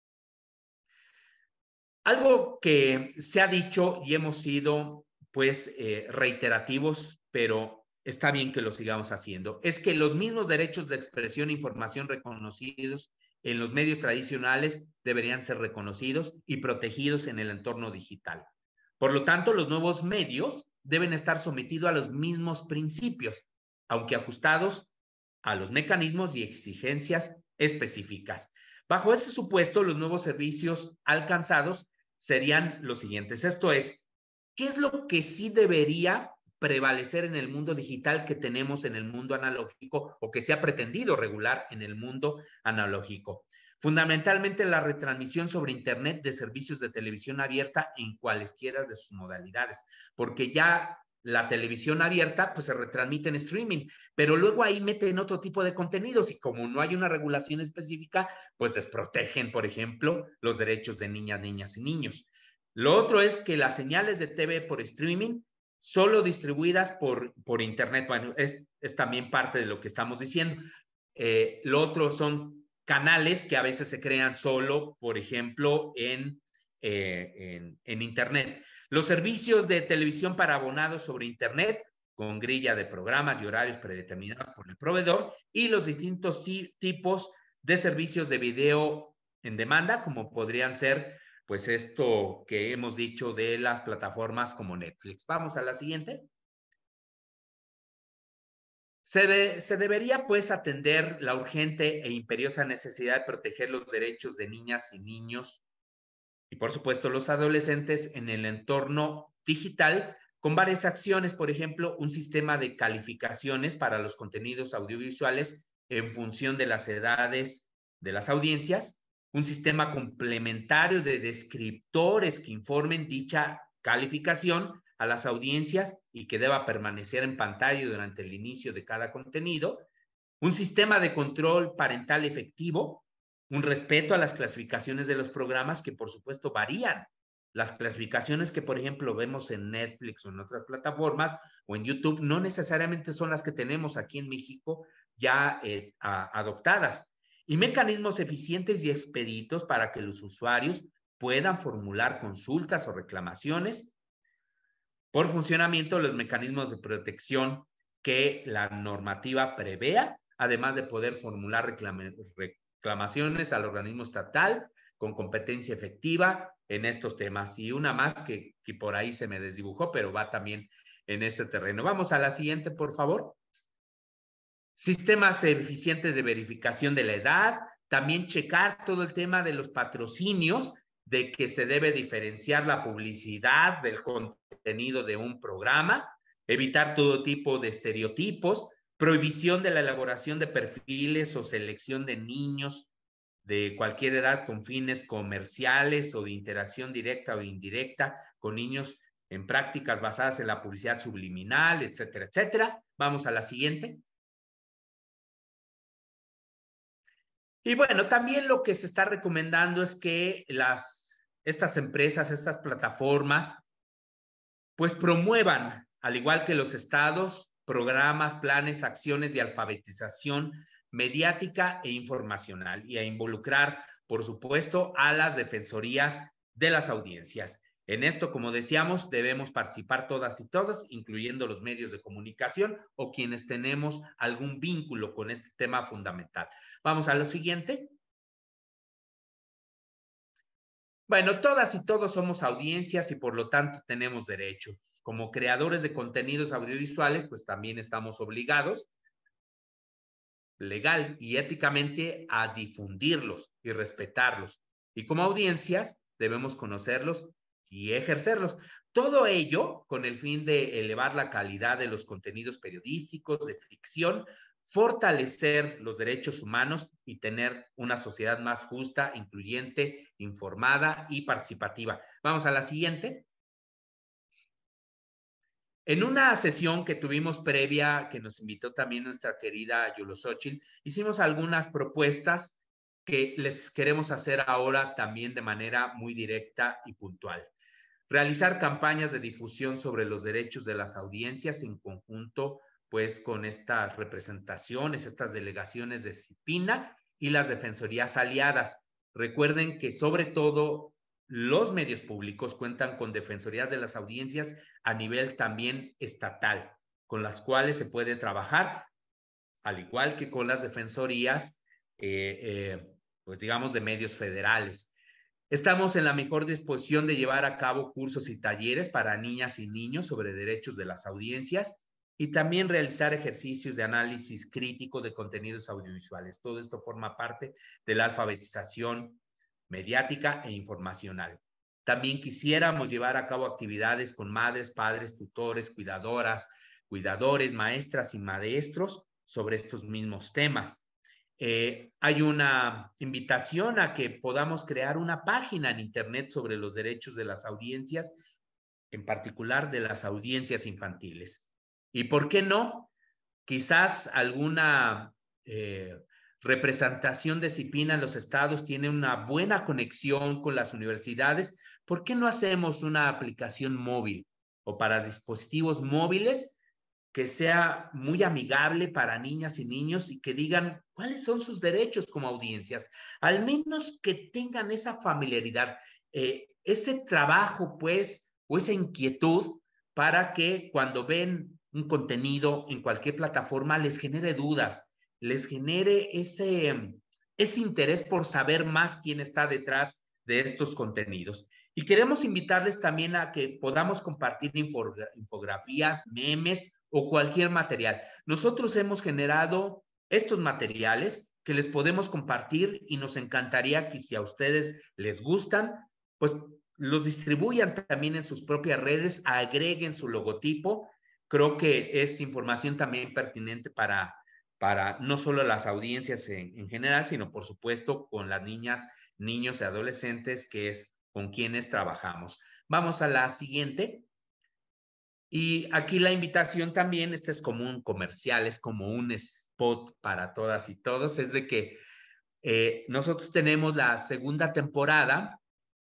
Algo que se ha dicho y hemos sido, pues, reiterativos, pero está bien que lo sigamos haciendo, es que los mismos derechos de expresión e información reconocidos en los medios tradicionales deberían ser reconocidos y protegidos en el entorno digital. Por lo tanto, los nuevos medios deben estar sometidos a los mismos principios, aunque ajustados a los mecanismos y exigencias específicas. Bajo ese supuesto, los nuevos servicios alcanzados serían los siguientes. Esto es, ¿qué es lo que sí debería prevalecer en el mundo digital que tenemos en el mundo analógico o que se ha pretendido regular en el mundo analógico? Fundamentalmente la retransmisión sobre Internet de servicios de televisión abierta en cualesquiera de sus modalidades, porque ya la televisión abierta pues se retransmite en streaming, pero luego ahí meten otro tipo de contenidos y como no hay una regulación específica, pues desprotegen, por ejemplo, los derechos de niñas, niñas y niños. Lo otro es que las señales de TV por streaming solo distribuidas por Internet, bueno, es también parte de lo que estamos diciendo. Lo otro son canales que a veces se crean solo, por ejemplo, en Internet. Los servicios de televisión para abonados sobre Internet, con grilla de programas y horarios predeterminados por el proveedor, y los distintos tipos de servicios de video en demanda, como podrían ser, pues esto que hemos dicho de las plataformas como Netflix. Vamos a la siguiente. Se debería, pues, atender la urgente e imperiosa necesidad de proteger los derechos de niñas y niños y, por supuesto, los adolescentes en el entorno digital con varias acciones, por ejemplo, un sistema de calificaciones para los contenidos audiovisuales en función de las edades de las audiencias, un sistema complementario de descriptores que informen dicha calificación a las audiencias y que deba permanecer en pantalla durante el inicio de cada contenido, un sistema de control parental efectivo, un respeto a las clasificaciones de los programas que por supuesto varían. Las clasificaciones que por ejemplo vemos en Netflix o en otras plataformas o en YouTube no necesariamente son las que tenemos aquí en México ya adoptadas. Y mecanismos eficientes y expeditos para que los usuarios puedan formular consultas o reclamaciones por funcionamiento de los mecanismos de protección que la normativa prevea, además de poder formular reclamaciones al organismo estatal con competencia efectiva en estos temas. Y una más que por ahí se me desdibujó, pero va también en este terreno. Vamos a la siguiente, por favor. Sistemas eficientes de verificación de la edad, también checar todo el tema de los patrocinios, de que se debe diferenciar la publicidad del contenido de un programa, evitar todo tipo de estereotipos, prohibición de la elaboración de perfiles o selección de niños de cualquier edad con fines comerciales o de interacción directa o indirecta con niños en prácticas basadas en la publicidad subliminal, etcétera, etcétera. Vamos a la siguiente. Y bueno, también lo que se está recomendando es que estas empresas, estas plataformas, pues promuevan, al igual que los estados, programas, planes, acciones de alfabetización mediática e informacional y a involucrar, por supuesto, a las defensorías de las audiencias. En esto, como decíamos, debemos participar todas y todos, incluyendo los medios de comunicación o quienes tenemos algún vínculo con este tema fundamental. Vamos a lo siguiente. Bueno, todas y todos somos audiencias y por lo tanto tenemos derechos. Como creadores de contenidos audiovisuales, pues también estamos obligados legal y éticamente a difundirlos y respetarlos. Y como audiencias debemos conocerlos y ejercerlos. Todo ello con el fin de elevar la calidad de los contenidos periodísticos, de ficción, fortalecer los derechos humanos y tener una sociedad más justa, incluyente, informada y participativa. Vamos a la siguiente. En una sesión que tuvimos previa, que nos invitó también nuestra querida Yulosóchil, hicimos algunas propuestas que les queremos hacer ahora también de manera muy directa y puntual. Realizar campañas de difusión sobre los derechos de las audiencias en conjunto, pues, con estas representaciones, estas delegaciones de CIPINA y las defensorías aliadas. Recuerden que sobre todo los medios públicos cuentan con defensorías de las audiencias a nivel también estatal, con las cuales se puede trabajar, al igual que con las defensorías, pues digamos, de medios federales. Estamos en la mejor disposición de llevar a cabo cursos y talleres para niñas y niños sobre derechos de las audiencias y también realizar ejercicios de análisis crítico de contenidos audiovisuales. Todo esto forma parte de la alfabetización mediática e informacional. También quisiéramos llevar a cabo actividades con madres, padres, tutores, cuidadores, maestras y maestros sobre estos mismos temas. Hay una invitación a que podamos crear una página en Internet sobre los derechos de las audiencias, en particular de las audiencias infantiles. ¿Y por qué no? Quizás alguna representación de CIPINA en los estados tiene una buena conexión con las universidades. ¿Por qué no hacemos una aplicación móvil o para dispositivos móviles que sea muy amigable para niñas y niños y que digan cuáles son sus derechos como audiencias? Al menos que tengan esa familiaridad, ese trabajo, pues, o esa inquietud para que cuando ven un contenido en cualquier plataforma les genere dudas, les genere ese interés por saber más quién está detrás de estos contenidos. Y queremos invitarles también a que podamos compartir infografías, memes o cualquier material. Nosotros hemos generado estos materiales que les podemos compartir y nos encantaría que si a ustedes les gustan, pues los distribuyan también en sus propias redes, agreguen su logotipo. Creo que es información también pertinente para no solo las audiencias en general, sino por supuesto con las niñas, niños y adolescentes, que es con quienes trabajamos. Vamos a la siguiente. Y aquí la invitación también, este es como un comercial, es como un spot para todas y todos, es de que nosotros tenemos la segunda temporada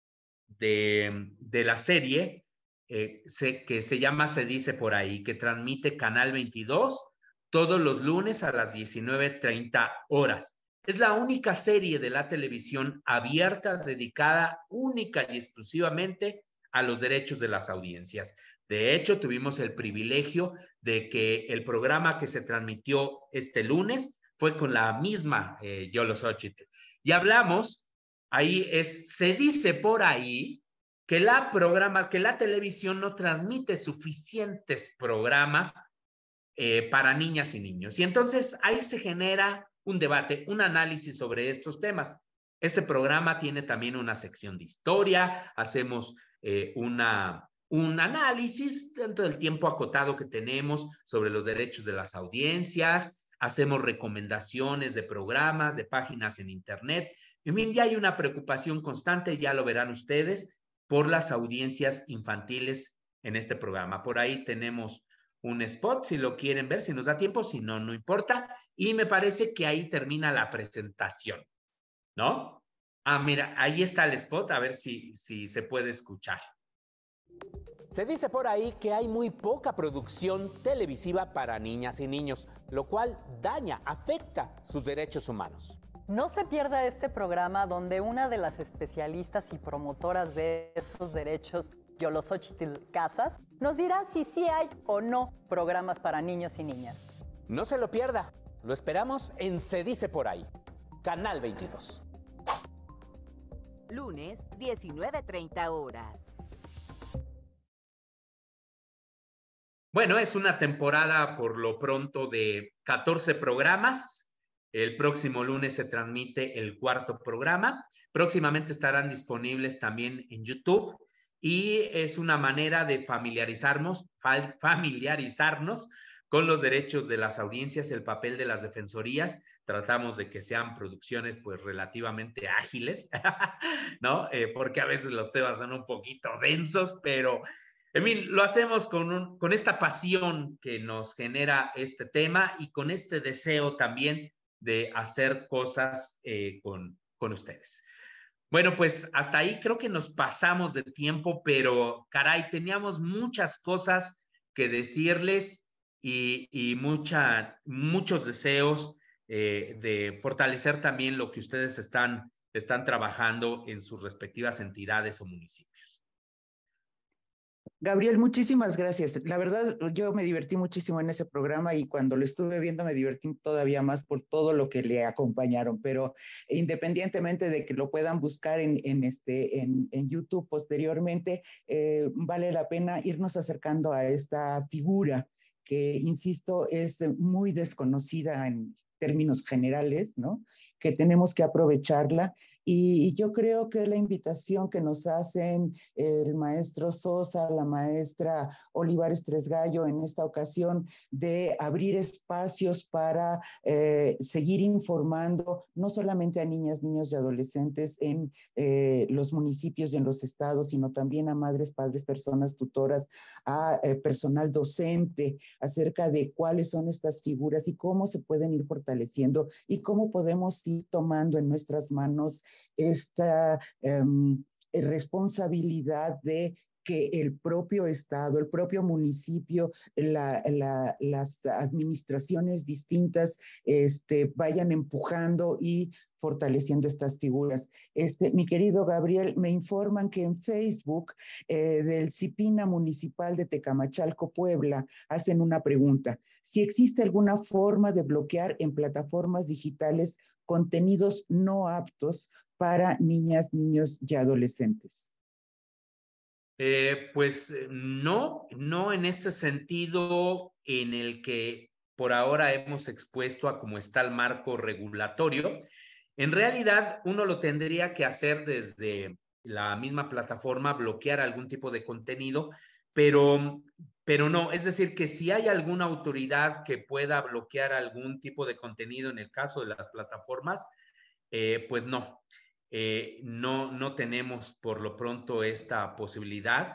de la serie que se llama Se Dice Por Ahí, que transmite Canal 22 todos los lunes a las 19:30 horas. Es la única serie de la televisión abierta dedicada única y exclusivamente a los derechos de las audiencias. De hecho, tuvimos el privilegio de que el programa que se transmitió este lunes fue con la misma Yolosóchitl. Y hablamos, se dice por ahí que la televisión no transmite suficientes programas para niñas y niños. Y entonces ahí se genera un debate, un análisis sobre estos temas. Este programa tiene también una sección de historia, hacemos un análisis dentro del tiempo acotado que tenemos sobre los derechos de las audiencias, hacemos recomendaciones de programas, de páginas en internet. En fin, ya hay una preocupación constante, ya lo verán ustedes, por las audiencias infantiles en este programa. Por ahí tenemos un spot, si lo quieren ver, si nos da tiempo, si no, no importa. Y me parece que ahí termina la presentación, ¿no? Mira, ahí está el spot, a ver si se puede escuchar. Se dice por ahí que hay muy poca producción televisiva para niñas y niños, lo cual afecta sus derechos humanos. No se pierda este programa donde una de las especialistas y promotoras de esos derechos, Yolosóchitl Casas, nos dirá si sí hay o no programas para niños y niñas. No se lo pierda. Lo esperamos en Se Dice Por Ahí, Canal 22. Lunes, 19:30 horas. Bueno, es una temporada por lo pronto de 14 programas. El próximo lunes se transmite el 4º programa. Próximamente estarán disponibles también en YouTube y es una manera de familiarizarnos con los derechos de las audiencias, el papel de las defensorías. Tratamos de que sean producciones pues relativamente ágiles, ¿no? Porque a veces los temas son un poquito densos, pero en fin, lo hacemos con esta pasión que nos genera este tema y con este deseo también de hacer cosas con ustedes. Bueno, pues hasta ahí creo que nos pasamos de tiempo, pero caray, teníamos muchas cosas que decirles y muchos deseos de fortalecer también lo que ustedes están trabajando en sus respectivas entidades o municipios. Gabriel, muchísimas gracias. La verdad, yo me divertí muchísimo en ese programa y cuando lo estuve viendo me divertí todavía más por todo lo que le acompañaron, pero independientemente de que lo puedan buscar en YouTube posteriormente, vale la pena irnos acercando a esta figura que, insisto, es muy desconocida en términos generales, ¿no? Que tenemos que aprovecharla. Y yo creo que la invitación que nos hacen el maestro Sosa, la maestra Olivares Tresgallo en esta ocasión de abrir espacios para seguir informando no solamente a niñas, niños y adolescentes en los municipios y en los estados, sino también a madres, padres, personas tutoras, a personal docente acerca de cuáles son estas figuras y cómo se pueden ir fortaleciendo y cómo podemos ir tomando en nuestras manos esta responsabilidad de que el propio Estado, el propio municipio, las administraciones distintas vayan empujando y fortaleciendo estas figuras. Mi querido Gabriel, me informan que en Facebook del CIPINA Municipal de Tecamachalco, Puebla, hacen una pregunta. Si existe alguna forma de bloquear en plataformas digitales contenidos no aptos para niñas, niños y adolescentes. Pues no en este sentido en el que por ahora hemos expuesto a cómo está el marco regulatorio. En realidad, uno lo tendría que hacer desde la misma plataforma, bloquear algún tipo de contenido, pero no, es decir, que si hay alguna autoridad que pueda bloquear algún tipo de contenido en el caso de las plataformas, pues no. No tenemos por lo pronto esta posibilidad.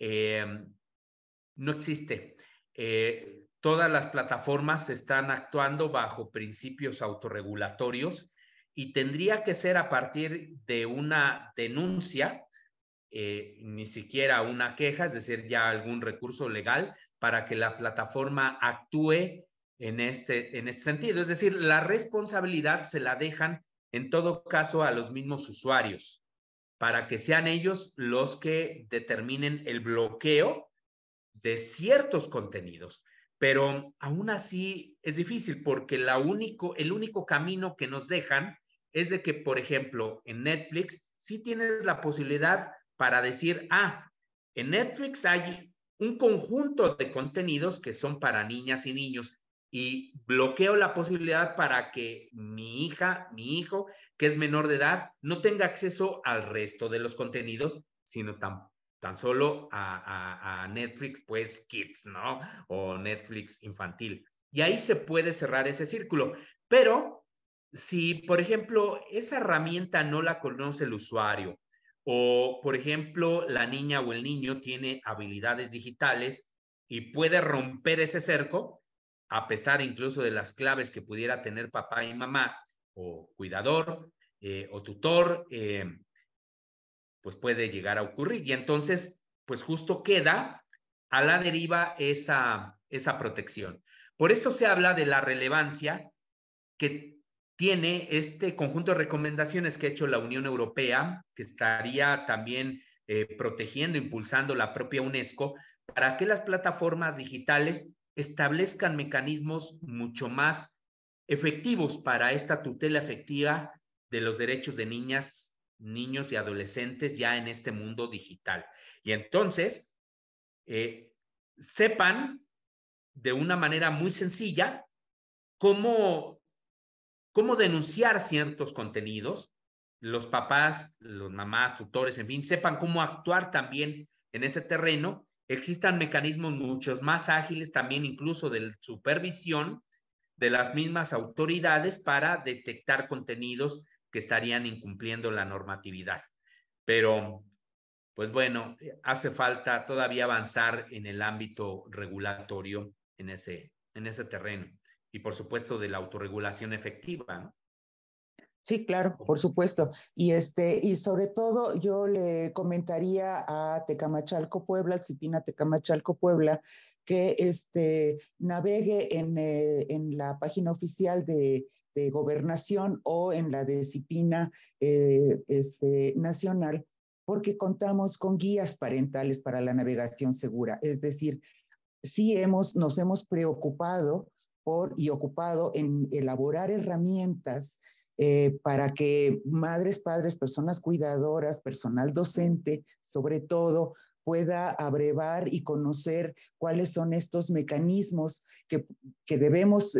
No existe. Todas las plataformas están actuando bajo principios autorregulatorios y tendría que ser a partir de una denuncia, ni siquiera una queja, es decir, ya algún recurso legal para que la plataforma actúe en este sentido. Es decir, la responsabilidad se la dejan en todo caso a los mismos usuarios, para que sean ellos los que determinen el bloqueo de ciertos contenidos. pero aún así es difícil porque el único camino que nos dejan es de que, por ejemplo, en Netflix sí tienes la posibilidad para decir, en Netflix hay un conjunto de contenidos que son para niñas y niños y bloqueo la posibilidad para que mi hija, mi hijo, que es menor de edad, no tenga acceso al resto de los contenidos, sino tan solo a Netflix, pues, Kids, ¿no? O Netflix infantil. Y ahí se puede cerrar ese círculo. Pero si, por ejemplo, esa herramienta no la conoce el usuario, o, por ejemplo, la niña o el niño tiene habilidades digitales y puede romper ese cerco, a pesar incluso de las claves que pudiera tener papá y mamá, o cuidador, o tutor, pues puede llegar a ocurrir. Y entonces, pues justo queda a la deriva esa protección. Por eso se habla de la relevancia que tiene este conjunto de recomendaciones que ha hecho la Unión Europea, que estaría también protegiendo, impulsando la propia UNESCO, para que las plataformas digitales establezcan mecanismos mucho más efectivos para esta tutela efectiva de los derechos de niñas, niños y adolescentes ya en este mundo digital. Y entonces, sepan de una manera muy sencilla cómo denunciar ciertos contenidos, los papás, los mamás, tutores, en fin, sepan cómo actuar también en ese terreno. Existan mecanismos muchos más ágiles también, incluso de supervisión de las mismas autoridades para detectar contenidos que estarían incumpliendo la normatividad. Pero, pues bueno, hace falta todavía avanzar en el ámbito regulatorio en ese terreno. Y por supuesto de la autorregulación efectiva, ¿no? Sí, claro, por supuesto. Y sobre todo yo le comentaría a Tecamachalco Puebla, al CIPINA Tecamachalco Puebla, que navegue en la página oficial de Gobernación o en la de CIPINA nacional, porque contamos con guías parentales para la navegación segura. Es decir, sí nos hemos preocupado y ocupado en elaborar herramientas para que madres, padres, personas cuidadoras, personal docente, sobre todo, pueda abrevar y conocer cuáles son estos mecanismos que debemos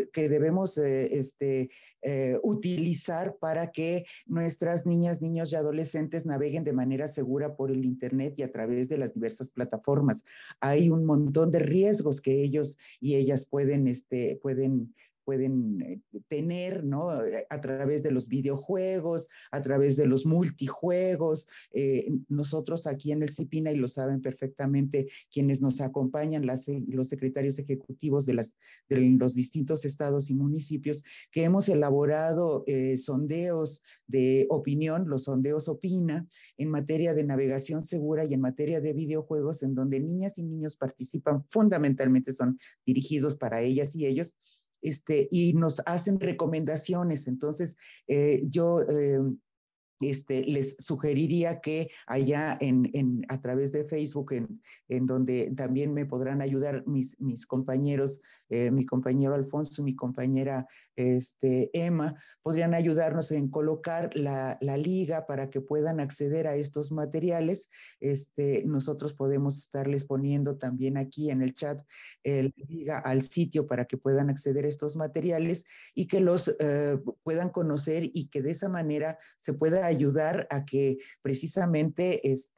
utilizar para que nuestras niñas, niños y adolescentes naveguen de manera segura por el Internet y a través de las diversas plataformas. Hay un montón de riesgos que ellos y ellas pueden tener, ¿no? A través de los videojuegos, a través de los multijuegos. Nosotros aquí en el CIPINA, y lo saben perfectamente quienes nos acompañan, los secretarios ejecutivos de los distintos estados y municipios, que hemos elaborado sondeos de opinión, los sondeos Opina, en materia de navegación segura y en materia de videojuegos, en donde niñas y niños participan, fundamentalmente son dirigidos para ellas y ellos, y nos hacen recomendaciones. Entonces, yo les sugeriría que allá a través de Facebook, en donde también me podrán ayudar mis compañeros, mi compañero Alfonso, mi compañera Emma, podrían ayudarnos en colocar la liga para que puedan acceder a estos materiales. Nosotros podemos estarles poniendo también aquí en el chat la liga al sitio para que puedan acceder a estos materiales y que los puedan conocer, y que de esa manera se pueda ayudar a que precisamente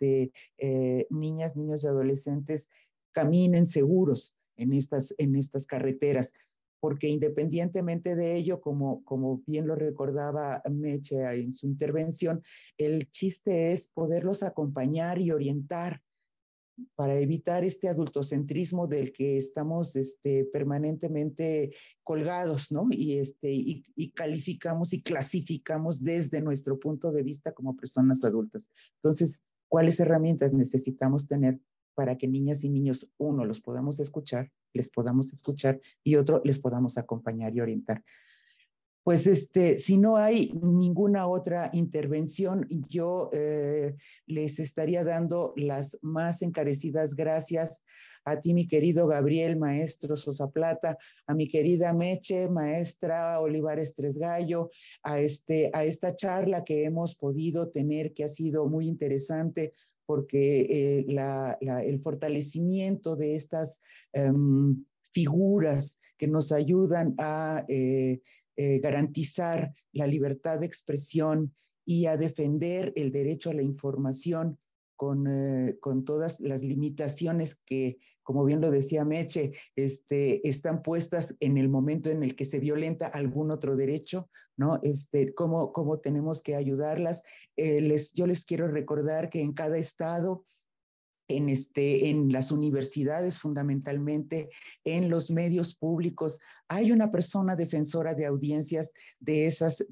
niñas, niños y adolescentes caminen seguros en estas carreteras, porque independientemente de ello, como bien lo recordaba Meche en su intervención, el chiste es poderlos acompañar y orientar para evitar este adultocentrismo del que estamos permanentemente colgados, ¿no? Y calificamos y clasificamos desde nuestro punto de vista como personas adultas. Entonces, ¿cuáles herramientas necesitamos tener para que niñas y niños, uno, los podamos escuchar, les podamos escuchar, y otro, les podamos acompañar y orientar? Pues si no hay ninguna otra intervención, yo les estaría dando las más encarecidas gracias a ti, mi querido Gabriel, maestro Sosa Plata, a mi querida Meche, maestra Olivares Tresgallo, a esta charla que hemos podido tener, que ha sido muy interesante, porque el fortalecimiento de estas figuras que nos ayudan a garantizar la libertad de expresión y a defender el derecho a la información con todas las limitaciones que, como bien lo decía Meche, están puestas en el momento en el que se violenta algún otro derecho, ¿no? Cómo tenemos que ayudarlas. Yo les quiero recordar que en cada estado, en las universidades fundamentalmente, en los medios públicos, hay una persona defensora de audiencias de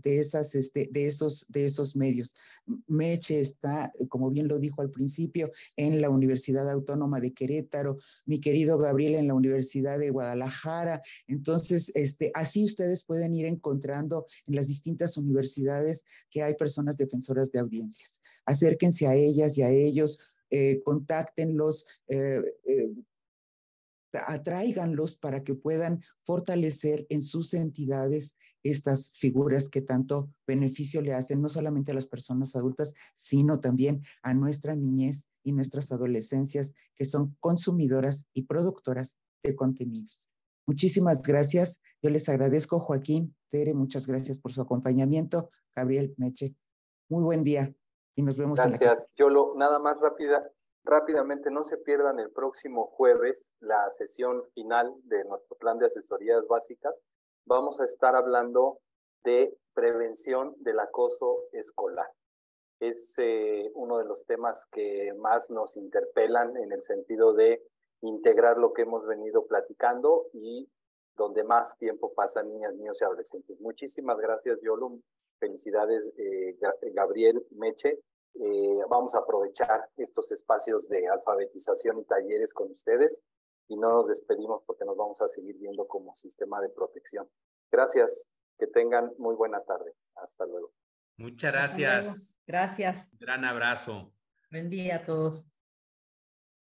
esos medios. Meche está, como bien lo dijo al principio, en la Universidad Autónoma de Querétaro, mi querido Gabriel en la Universidad de Guadalajara. Entonces, así ustedes pueden ir encontrando en las distintas universidades que hay personas defensoras de audiencias. Acérquense a ellas y a ellos, contáctenlos, atráiganlos para que puedan fortalecer en sus entidades estas figuras que tanto beneficio le hacen, no solamente a las personas adultas, sino también a nuestra niñez y nuestras adolescencias, que son consumidoras y productoras de contenidos. Muchísimas gracias. Yo les agradezco, Joaquín, Tere, muchas gracias por su acompañamiento. Gabriel, Meche, muy buen día. Y nos vemos. Gracias, Yolo. Nada más rápidamente, no se pierdan el próximo jueves la sesión final de nuestro plan de asesorías básicas. Vamos a estar hablando de prevención del acoso escolar. Es uno de los temas que más nos interpelan en el sentido de integrar lo que hemos venido platicando y donde más tiempo pasan niñas, niños y adolescentes. Muchísimas gracias, Yolo. Felicidades, Gabriel, Meche. Vamos a aprovechar estos espacios de alfabetización y talleres con ustedes y no nos despedimos porque nos vamos a seguir viendo como sistema de protección. Gracias, que tengan muy buena tarde. Hasta luego. Muchas gracias. Gracias. Gran abrazo. Buen día a todos.